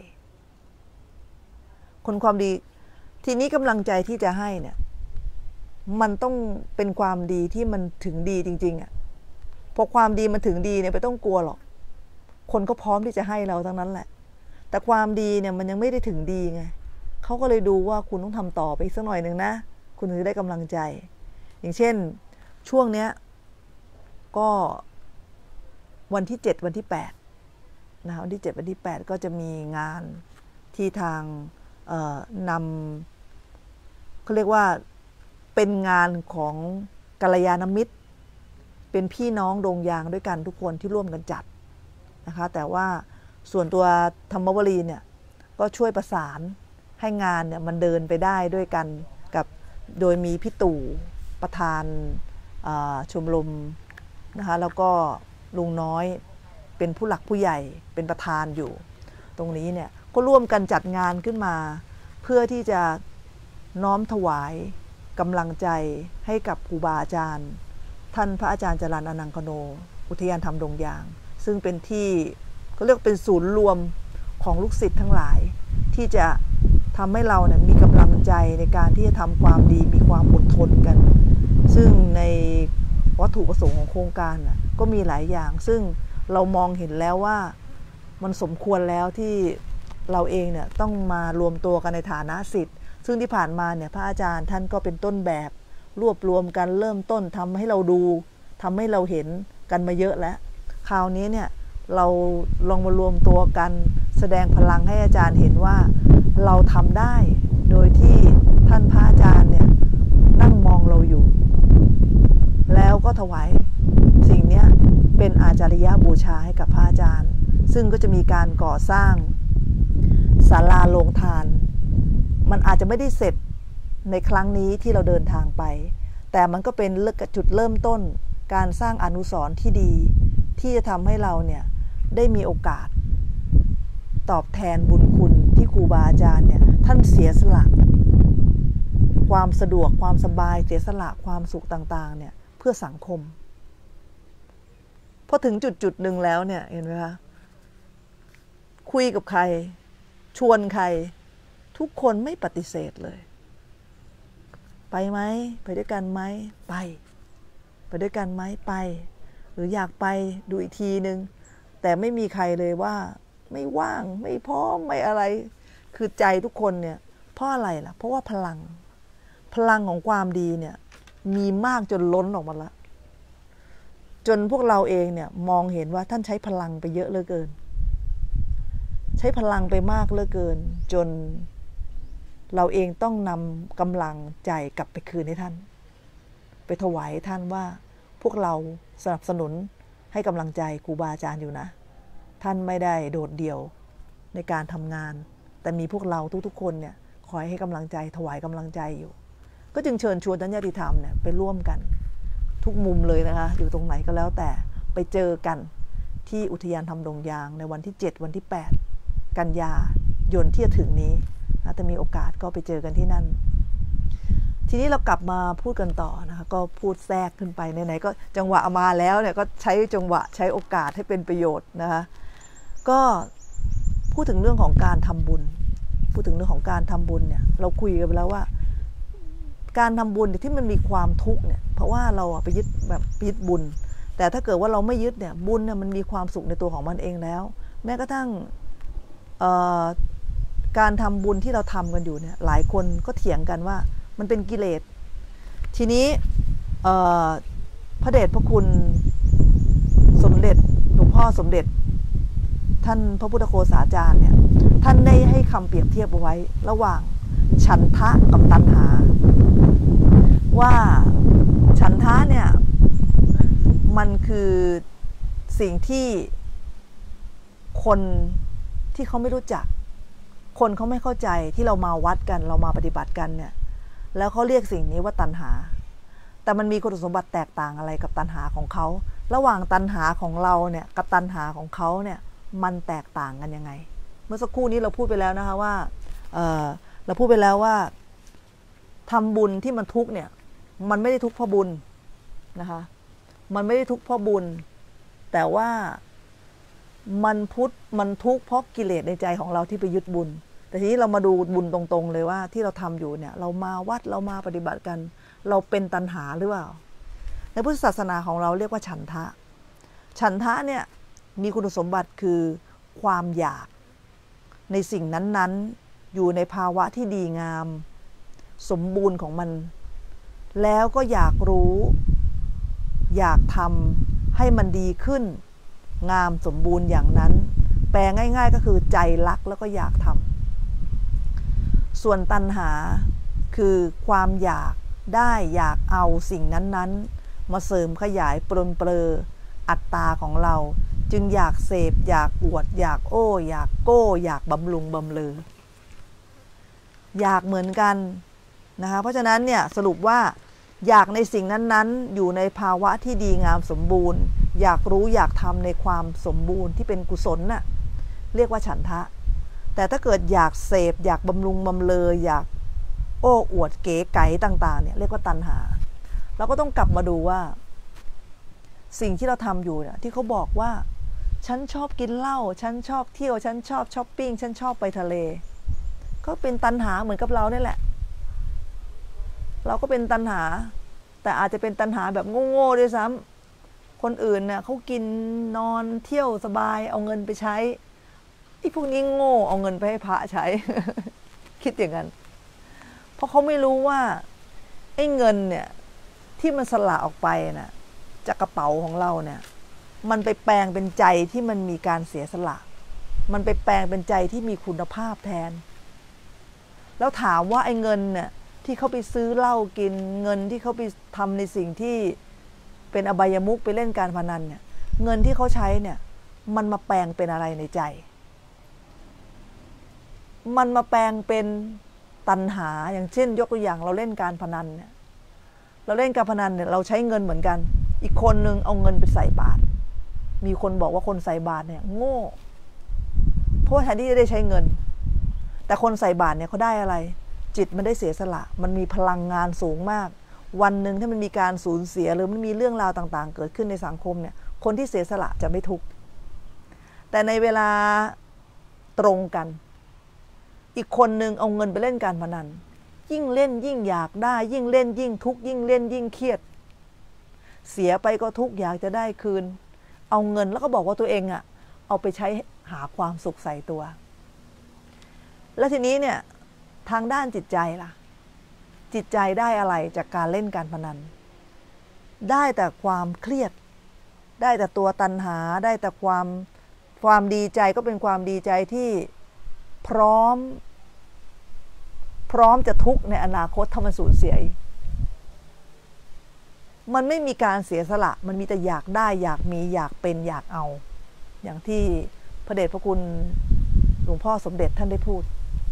คนความดีทีนี้กำลังใจที่จะให้เนี่ยมันต้องเป็นความดีที่มันถึงดีจริงๆอ่ะพอความดีมันถึงดีเนี่ยไม่ต้องกลัวหรอกคนก็พร้อมที่จะให้เราทั้งนั้นแหละแต่ความดีเนี่ยมันยังไม่ได้ถึงดีไงเขาก็เลยดูว่าคุณต้องทำต่อไปอีกสักหน่อยหนึ่งนะคุณถึงจะได้กำลังใจอย่างเช่นช่วงเนี้ยก็วันที่เจ็ดวันที่แปดนะวันที่เจ็ดวันที่แปดก็จะมีงานที่ทางนำเขาเรียกว่าเป็นงานของกัลยาณมิตรเป็นพี่น้องโรงยางด้วยกันทุกคนที่ร่วมกันจัดนะคะแต่ว่าส่วนตัวธรรมวลีเนี่ยก็ช่วยประสานให้งานเนี่ยมันเดินไปได้ด้วยกันกับโดยมีพี่ตู่ประธานชมรมนะคะแล้วก็ลุงน้อยเป็นผู้หลักผู้ใหญ่เป็นประธานอยู่ตรงนี้เนี่ยก็ร่วมกันจัดงานขึ้นมาเพื่อที่จะน้อมถวายกำลังใจให้กับครูบาอาจารย์ท่านพระอาจารย์จรัญอนังคโนอุทยานธรรมดงยางซึ่งเป็นที่เขาเรียกเป็นศูนย์รวมของลูกศิษย์ทั้งหลายที่จะทำให้เราเนี่ยมีกำลังใจในการที่จะทำความดีมีความอดทนกันซึ่งในวัตถุประสงค์ของโครงการน่ะก็มีหลายอย่างซึ่งเรามองเห็นแล้วว่ามันสมควรแล้วที่เราเองเนี่ยต้องมารวมตัวกันในฐานะศิษย์ซึ่งที่ผ่านมาเนี่ยพระอาจารย์ท่านก็เป็นต้นแบบรวบรวมกันเริ่มต้นทำให้เราดูทำให้เราเห็นกันมาเยอะแล้วคราวนี้เนี่ยเราลองมารวมตัวกันแสดงพลังให้อาจารย์เห็นว่าเราทำได้โดยที่ท่านพระอาจารย์เนี่ยนั่งมองเราอยู่แล้วก็ถวายเสสิ่งนี้เป็นอาจาริยบูชาให้กับพระอาจารย์ซึ่งก็จะมีการก่อสร้างศาลาโรงทานมันอาจจะไม่ได้เสร็จในครั้งนี้ที่เราเดินทางไปแต่มันก็เป็นจุดเริ่มต้นการสร้างอนุสรณ์ที่ดีที่จะทำให้เราเนี่ยได้มีโอกาสตอบแทนบุญคุณที่ครูบาอาจารย์เนี่ยท่านเสียสละความสะดวกความสบายเสียสละความสุขต่างๆเนี่ยเพื่อสังคมพอถึงจุดจุดหนึ่งแล้วเนี่ยเห็นไหมคะคุยกับใครชวนใครทุกคนไม่ปฏิเสธเลยไปไหมไปด้วยกันไหมไปไปด้วยกันไหมไปหรืออยากไปดูอีกทีนึงแต่ไม่มีใครเลยว่าไม่ว่างไม่พร้อมไม่อะไรคือใจทุกคนเนี่ยเพราะอะไรล่ะเพราะว่าพลังพลังของความดีเนี่ยมีมากจนล้นออกมาละจนพวกเราเองเนี่ยมองเห็นว่าท่านใช้พลังไปเยอะเหลือเกินใช้พลังไปมากเหลือเกินจนเราเองต้องนำกำลังใจกลับไปคืนให้ท่านไปถวายท่านว่าพวกเราสนับสนุนให้กำลังใจครูบาอาจารย์อยู่นะท่านไม่ได้โดดเดี่ยวในการทำงานแต่มีพวกเราทุกๆคนเนี่ยคอยให้กำลังใจถวายกำลังใจอยู่ก็จึงเชิญชวนท่านญาติธรรมเนี่ยไปร่วมกันทุกมุมเลยนะคะอยู่ตรงไหนก็แล้วแต่ไปเจอกันที่อุทยานธรรมดงยางในวันที่เจ็ดวันที่แปดกันยายนที่จะถึงนี้นะถ้ามีโอกาสก็ไปเจอกันที่นั่นทีนี้เรากลับมาพูดกันต่อนะคะก็พูดแทรกขึ้นไปไหนๆก็จังหวะมาแล้วเนี่ยก็ใช้จังหวะใช้โอกาสให้เป็นประโยชน์นะคะก็พูดถึงเรื่องของการทำบุญพูดถึงเรื่องของการทำบุญเนี่ยเราคุยกันไปแล้วว่าการทำบุญที่มันมีความทุกข์เนี่ยเพราะว่าเราไปยึดแบบยึดบุญแต่ถ้าเกิดว่าเราไม่ยึดเนี่ยบุญเนี่ยมันมีความสุขในตัวของมันเองแล้วแม้กระทั่งการทำบุญที่เราทำกันอยู่เนี่ยหลายคนก็เถียงกันว่ามันเป็นกิเลสทีนี้พระเดชพระคุณสมเด็จหลวงพ่อสมเด็จท่านพระพุทธโฆษาจารย์เนี่ยท่านได้ให้คำเปรียบเทียบเอาไว้ระหว่างฉันทะกับตัณหาว่าฉันทะเนี่ยมันคือสิ่งที่คนที่เขาไม่รู้จักคนเขาไม่เข้าใจที่เรามาวัดกันเรามาปฏิบัติกันเนี่ยแล้วเขาเรียกสิ่งนี้ว่าตัณหาแต่มันมีคุณสมบัติแตกต่างอะไรกับตัณหาของเขาระหว่างตัณหาของเราเนี่ยกับตัณหาของเขาเนี่ยมันแตกต่างกันยังไงเมื่อสักครู่นี้เราพูดไปแล้วนะคะว่า เ, เราพูดไปแล้วว่าทำบุญที่มันทุกข์เนี่ยมันไม่ได้ทุกข์เพราะบุญนะคะมันไม่ได้ทุกข์เพราะบุญแต่ว่ามันพุทธมันทุกข์เพราะกิเลสในใจของเราที่ไปยึดบุญแต่ทีนี้เรามาดูบุญตรงๆเลยว่าที่เราทำอยู่เนี่ยเรามาวัดเรามาปฏิบัติกันเราเป็นตัณหาหรือเปล่าในพุทธศาสนาของเราเรียกว่าฉันทะฉันทะเนี่ยมีคุณสมบัติคือความอยากในสิ่งนั้นๆอยู่ในภาวะที่ดีงามสมบูรณ์ของมันแล้วก็อยากรู้อยากทำให้มันดีขึ้นงามสมบูรณ์อย่างนั้นแปลง่ายๆก็คือใจรักแล้วก็อยากทำส่วนตัณหาคือความอยากได้อยากเอาสิ่งนั้นๆมาเสริมขยายปรนเปรออัตตาของเราจึงอยากเสพอยากอวดอยากโอ้อยากโก้อยากบำรุงบำเรออยากเหมือนกันนะคะเพราะฉะนั้นเนี่ยสรุปว่าอยากในสิ่งนั้นๆอยู่ในภาวะที่ดีงามสมบูรณ์อยากรู้อยากทำในความสมบูรณ์ที่เป็นกุศลน่ะเรียกว่าฉันทะแต่ถ้าเกิดอยากเสพอยากบำรุงบำเรออยากโอ้อวดเก๋ไก๋ต่างๆเนี่ยเรียกว่าตัณหาเราก็ต้องกลับมาดูว่าสิ่งที่เราทำอยู่เนี่ยที่เขาบอกว่าฉันชอบกินเหล้าฉันชอบเที่ยวฉันชอบช้อปปิ้งฉันชอบไปทะเลก็เป็นตัณหาเหมือนกับเราเนี่ยแหละเราก็เป็นตัณหาแต่อาจจะเป็นตัณหาแบบโง่ๆด้วยซ้ำคนอื่นเนี่ยเขากินนอนเที่ยวสบายเอาเงินไปใช้ไอ้พวกนี้โง่เอาเงินไปให้พระใช้ คิดอย่างนั้นเพราะเขาไม่รู้ว่าไอ้เงินเนี่ยที่มันสละออกไปน่ะจากกระเป๋าของเราเนี่ยมันไปแปลงเป็นใจที่มันมีการเสียสละมันไปแปลงเป็นใจที่มีคุณภาพแทนแล้วถามว่าไอ้เงินเนี่ยที่เขาไปซื้อเหล้ากินเงินที่เขาไปทำในสิ่งที่เป็นอบายมุขไปเล่นการพนันเนี่ยเงินที่เขาใช้เนี่ยมันมาแปลงเป็นอะไรในใจมันมาแปลงเป็นตัณหาอย่างเช่นยกตัวอย่างเราเล่นการพนันเนี่ยเราเล่นการพนันเนี่ยเราใช้เงินเหมือนกันอีกคนนึงเอาเงินไปใส่บาตรมีคนบอกว่าคนใส่บาตรเนี่ยโง่เพราะว่าแทนที่จะได้ใช้เงินแต่คนใส่บาตรเนี่ยเขาได้อะไรจิตมันได้เสียสละมันมีพลังงานสูงมากวันหนึ่งถ้ามันมีการสูญเสียหรือมันมีเรื่องราวต่างๆเกิดขึ้นในสังคมเนี่ยคนที่เสียสละจะไม่ทุกข์แต่ในเวลาตรงกันอีกคนนึงเอาเงินไปเล่นการพนันยิ่งเล่นยิ่งอยากได้ยิ่งเล่นยิ่งทุกข์ยิ่งเล่นยิ่งเครียดเสียไปก็ทุกข์อยากจะได้คืนเอาเงินแล้วก็บอกว่าตัวเองอะเอาไปใช้หาความสุขใส่ตัวแล้วทีนี้เนี่ยทางด้านจิตใจล่ะจิตใจได้อะไรจากการเล่นการพนันได้แต่ความเครียดได้แต่ตัวตัณหาได้แต่ความความดีใจก็เป็นความดีใจที่พร้อมพร้อมจะทุกข์ในอนาคตถ้ามันสูญเสียมันไม่มีการเสียสละมันมีแต่อยากได้อยากมีอยากเป็นอยากเอาอย่างที่พระเดชพระคุณหลวงพ่อสมเด็จท่านได้พูด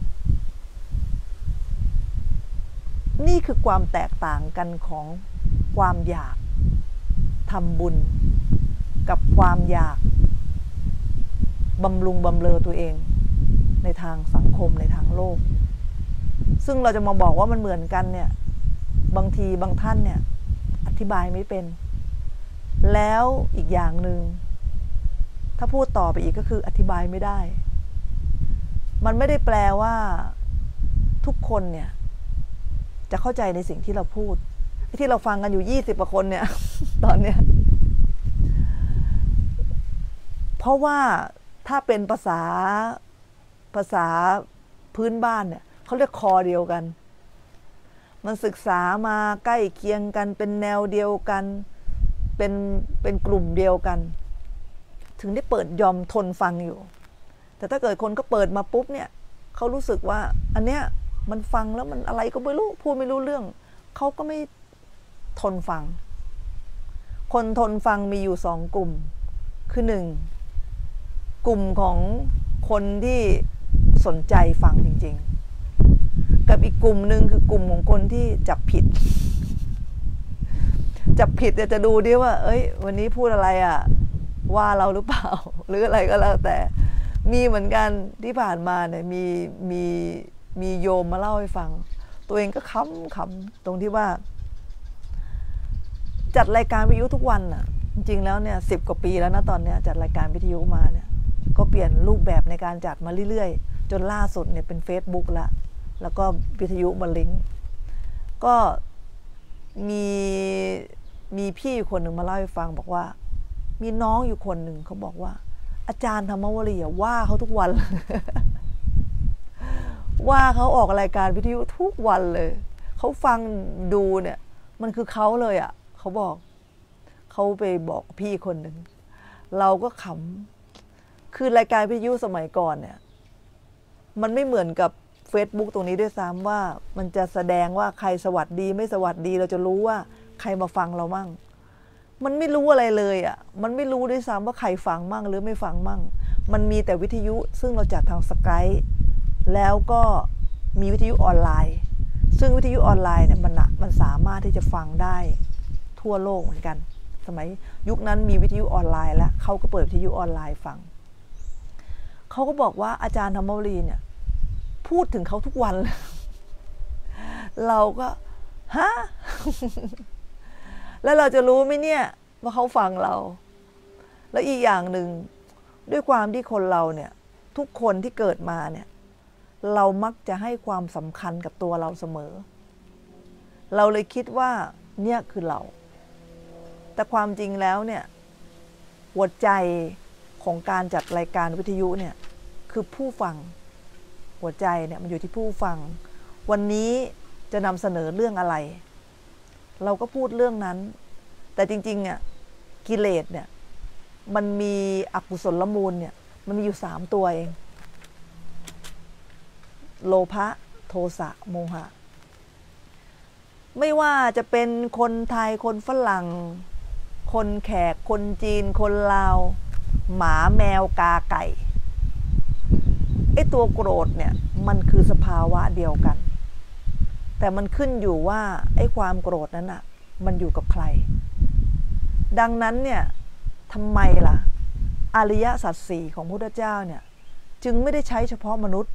นี่คือความแตกต่างกันของความอยากทำบุญกับความอยากบำรุงบำเรอตัวเองในทางสังคมในทางโลกซึ่งเราจะมาบอกว่ามันเหมือนกันเนี่ยบางทีบางท่านเนี่ยอธิบายไม่เป็นแล้วอีกอย่างหนึ่งถ้าพูดต่อไปอีกก็คืออธิบายไม่ได้มันไม่ได้แปลว่าทุกคนเนี่ยจะเข้าใจในสิ่งที่เราพูดที่เราฟังกันอยู่ยี่สิบกว่าคนเนี่ยตอนเนี้ยเพราะว่าถ้าเป็นภาษาภาษาพื้นบ้านเนี่ยเขาเรียกคอเดียวกันมันศึกษามาใกล้เคียงกันเป็นแนวเดียวกันเป็นเป็นกลุ่มเดียวกันถึงได้เปิดยอมทนฟังอยู่แต่ถ้าเกิดคนก็เปิดมาปุ๊บเนี่ยเขารู้สึกว่าอันเนี้ยมันฟังแล้วมันอะไรก็ไม่รู้พูดไม่รู้เรื่องเขาก็ไม่ทนฟังคนทนฟังมีอยู่สองกลุ่มคือหนึ่งกลุ่มของคนที่สนใจฟังจริงๆกับอีกกลุ่มหนึ่งคือกลุ่มของคนที่จับผิดจับผิดจะดูดิว่าเอ้ยวันนี้พูดอะไรอ่ะว่าเราหรือเปล่าหรืออะไรก็แล้วแต่มีเหมือนกันที่ผ่านมาเนี่ยมีมีมีโยมมาเล่าให้ฟังตัวเองก็ขำขำตรงที่ว่าจัดรายการวิทยุทุกวันน่ะจริงๆแล้วเนี่ยสิบกว่าปีแล้วนะตอนเนี้ยจัดรายการวิทยุมาเนี่ยก็เปลี่ยนรูปแบบในการจัดมาเรื่อยๆจนล่าสุดเนี่ยเป็น Facebook ละแล้วก็วิทยุมาลิงก์ก็มีมีพี่คนหนึ่งมาเล่าให้ฟังบอกว่ามีน้องอยู่คนหนึ่งเขาบอกว่าอาจารย์ธรรมวลีว่าเขาทุกวัน ว่าเขาออกรายการวิทยุทุกวันเลยเขาฟังดูเนี่ยมันคือเขาเลยอ่ะเขาบอกเขาไปบอกพี่คนหนึ่งเราก็ขำคือรายการวิทยุสมัยก่อนเนี่ยมันไม่เหมือนกับ Facebook ตรงนี้ด้วยซ้ำว่ามันจะแสดงว่าใครสวัสดีไม่สวัสดีเราจะรู้ว่าใครมาฟังเรามั่งมันไม่รู้อะไรเลยอ่ะมันไม่รู้ด้วยซ้ำว่าใครฟังมั่งหรือไม่ฟังมั่งมันมีแต่วิทยุซึ่งเราจัดทางสกายแล้วก็มีวิทยุออนไลน์ซึ่งวิทยุออนไลน์เนี่ยมันมันสามารถที่จะฟังได้ทั่วโลกเหมือนกันสมัยยุคนั้นมีวิทยุออนไลน์แล้วเขาก็เปิดวิทยุออนไลน์ฟังเขาก็บอกว่าอาจารย์ธรรมวลีเนี่ยพูดถึงเขาทุกวันเลยเราก็ฮะ แล้วเราจะรู้ไหมเนี่ยว่าเขาฟังเราแล้วอีกอย่างหนึ่งด้วยความที่คนเราเนี่ยทุกคนที่เกิดมาเนี่ยเรามักจะให้ความสำคัญกับตัวเราเสมอเราเลยคิดว่าเนี่ยคือเราแต่ความจริงแล้วเนี่ยหัวใจของการจัดรายการวิทยุเนี่ยคือผู้ฟังหัวใจเนี่ยมันอยู่ที่ผู้ฟังวันนี้จะนำเสนอเรื่องอะไรเราก็พูดเรื่องนั้นแต่จริงๆเนี่ยกิเลสเนี่ยมันมีอกุศลมูลเนี่ยมันมีอยู่สามตัวเองโลภะโทสะโมหะไม่ว่าจะเป็นคนไทยคนฝรั่งคนแขกคนจีนคนลาวหมาแมวกาไก่ไอ้ตัวโกรธเนี่ยมันคือสภาวะเดียวกันแต่มันขึ้นอยู่ว่าไอ้ความโกรธนั้นอ่ะมันอยู่กับใครดังนั้นเนี่ยทำไมล่ะอริยสัจสี่ของพระพุทธเจ้าเนี่ยจึงไม่ได้ใช้เฉพาะมนุษย์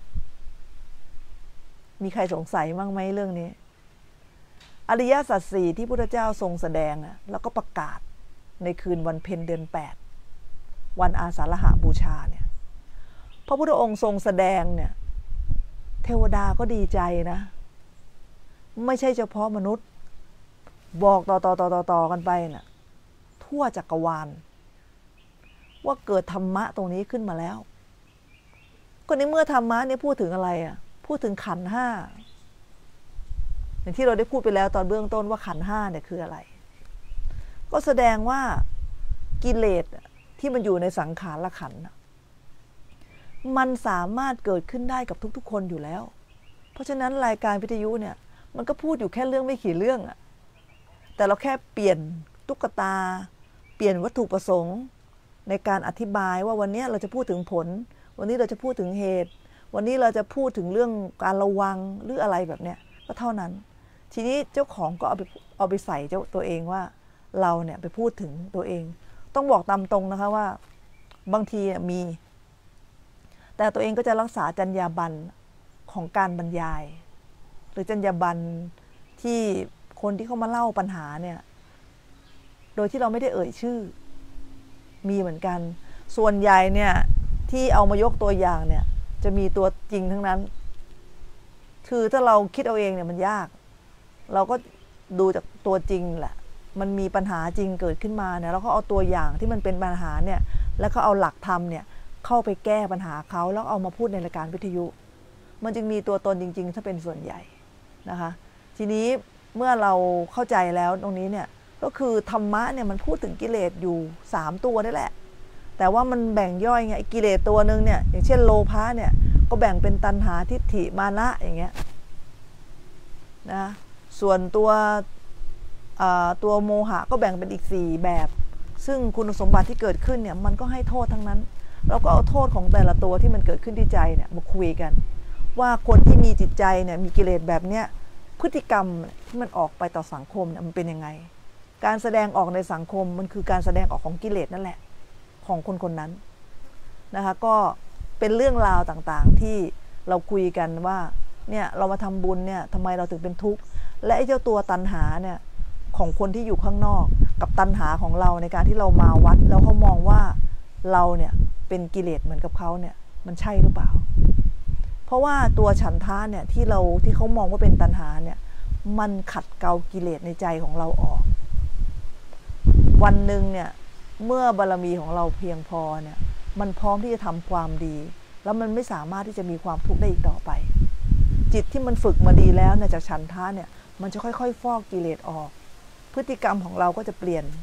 มีใครสงสัยบ้างไหมเรื่องนี้อริยสัจสี่ที่พระพุทธเจ้าทรงแสดงอ่ะแล้วก็ประกาศในคืนวันเพ็ญเดือนแปดวันอาสาฬหบูชาเนี่ยพระพุทธองค์ทรงแสดงเนี่ยเทวดาก็ดีใจนะไม่ใช่เฉพาะมนุษย์บอกต่อต่อต่อต่อต่อกันไปน่ะทั่วจักรวาลว่าเกิดธรรมะตรงนี้ขึ้นมาแล้วก็ในเมื่อธรรมะเนี่ยพูดถึงอะไรอ่ะพูดถึงขันธ์ห้าอย่างที่เราได้พูดไปแล้วตอนเบื้องต้นว่าขันธ์ห้าเนี่ยคืออะไรก็แสดงว่ากิเลสที่มันอยู่ในสังขารขันธ์มันสามารถเกิดขึ้นได้กับทุกๆคนอยู่แล้วเพราะฉะนั้นรายการวิทยุเนี่ยมันก็พูดอยู่แค่เรื่องไม่กี่เรื่องอะแต่เราแค่เปลี่ยนตุ๊กตาเปลี่ยนวัตถุประสงค์ในการอธิบายว่าวันนี้เราจะพูดถึงผลวันนี้เราจะพูดถึงเหตุวันนี้เราจะพูดถึงเรื่องการระวังหรืออะไรแบบเนี้ยก็เท่านั้นทีนี้เจ้าของก็เอาไปเอาไปใส่เจ้าตัวเองว่าเราเนี่ยไปพูดถึงตัวเองต้องบอกตามตรงนะคะว่าบางทีมีแต่ตัวเองก็จะรักษาจรรยาบรรณของการบรรยายหรือจรรยาบรรณที่คนที่เขามาเล่าปัญหาเนี่ยโดยที่เราไม่ได้เอ่ยชื่อมีเหมือนกันส่วนใหญ่เนี่ยที่เอามายกตัวอย่างเนี่ยจะมีตัวจริงทั้งนั้นคือถ้าเราคิดเอาเองเนี่ยมันยากเราก็ดูจากตัวจริงแหละมันมีปัญหาจริงเกิดขึ้นมาเนี่ยเราก็เอาตัวอย่างที่มันเป็นปัญหาเนี่ยแล้วก็เอาหลักธรรมเนี่ยเข้าไปแก้ปัญหาเขาแล้วเอามาพูดในรายการวิทยุมันจึงมีตัวตนจริงๆถ้าเป็นส่วนใหญ่นะคะทีนี้เมื่อเราเข้าใจแล้วตรงนี้เนี่ยก็คือธรรมะเนี่ยมันพูดถึงกิเลสอยู่สามตัวนี่แหละแต่ว่ามันแบ่งย่อยไงกิเลสตัวนึงเนี่ยอย่างเช่นโลภะเนี่ยก็แบ่งเป็นตัณหาทิฏฐิมานะอย่างเงี้ยนะส่วนตัวตัวโมหะก็แบ่งเป็นอีกสี่แบบซึ่งคุณสมบัติที่เกิดขึ้นเนี่ยมันก็ให้โทษทั้งนั้นเราก็เอาโทษของแต่ละตัวที่มันเกิดขึ้นที่ใจเนี่ยมาคุยกันว่าคนที่มีจิตใจเนี่ยมีกิเลสแบบเนี้ยพฤติกรรมที่มันออกไปต่อสังคมเนี่ยมันเป็นยังไงการแสดงออกในสังคมมันคือการแสดงออกของกิเลสนั่นแหละของคนคนนั้นนะคะก็เป็นเรื่องราวต่างๆที่เราคุยกันว่าเนี่ยเรามาทำบุญเนี่ยทำไมเราถึงเป็นทุกข์และไอ้เจ้าตัวตัณหาเนี่ยของคนที่อยู่ข้างนอกกับตัณหาของเราในการที่เรามาวัดแล้วเขามองว่าเราเนี่ยเป็นกิเลสเหมือนกับเขาเนี่ยมันใช่หรือเปล่าเพราะว่าตัวฉันทะเนี่ยที่เราที่เขามองว่าเป็นตัณหาเนี่ยมันขัดเกลากิเลสในใจของเราออกวันหนึ่งเนี่ยเมื่อบารมีของเราเพียงพอเนี่ยมันพร้อมที่จะทำความดีแล้วมันไม่สามารถที่จะมีความทุกข์ได้อีกต่อไปจิตที่มันฝึกมาดีแล้วเนี่ยจากฉันทะเนี่ยมันจะค่อยๆฟอกกิเลสออกพฤติกรรมของเราก็จะเปลี่ยน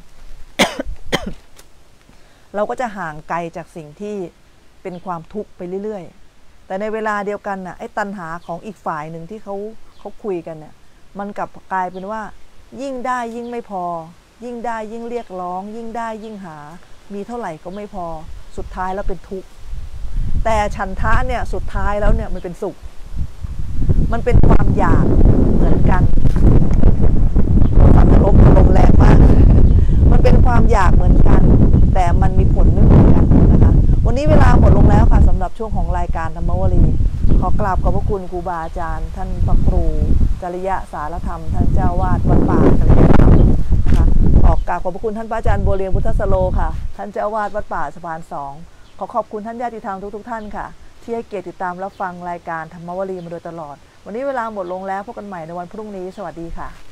เราก็จะห่างไกลจากสิ่งที่เป็นความทุกข์ไปเรื่อยๆแต่ในเวลาเดียวกันน่ะไอ้ตัณหาของอีกฝ่ายหนึ่งที่เขาเขาคุยกันเนี่ยมันกลับกลายเป็นว่ายิ่งได้ยิ่งไม่พอยิ่งได้ยิ่งเรียกร้องยิ่งได้ยิ่งหามีเท่าไหร่ก็ไม่พอสุดท้ายแล้วเป็นทุกข์แต่ฉันทะเนี่ยสุดท้ายแล้วเนี่ยมันเป็นสุขมันเป็นความอยากเหมือนกันลมลมแรงมากมันเป็นความอยากเหมือนกันแต่มันมีผลไม่เหมือนกันนะคะวันนี้เวลาหมดลงแล้วค่ะสำหรับช่วงของรายการธรรมวลีขอกราบขอบพระคุณครูบาอาจารย์ท่านพระครูจริยะสารธรรมท่านเจ้าวาดวัดป่าจริยธรรมนะคะขอกราบขอบพระคุณท่านพระอาจารย์บัวเรียนพุทธสโลค่ะท่านเจ้าวาดวัดป่าสะพานสองขอขอบคุณท่านญาติธรรมทุกๆท่านค่ะที่ให้เกียรติติดตามรับฟังรายการธรรมวลีมาโดยตลอดวันนี้เวลาหมดลงแล้วพบกันใหม่ในวันพรุ่งนี้สวัสดีค่ะ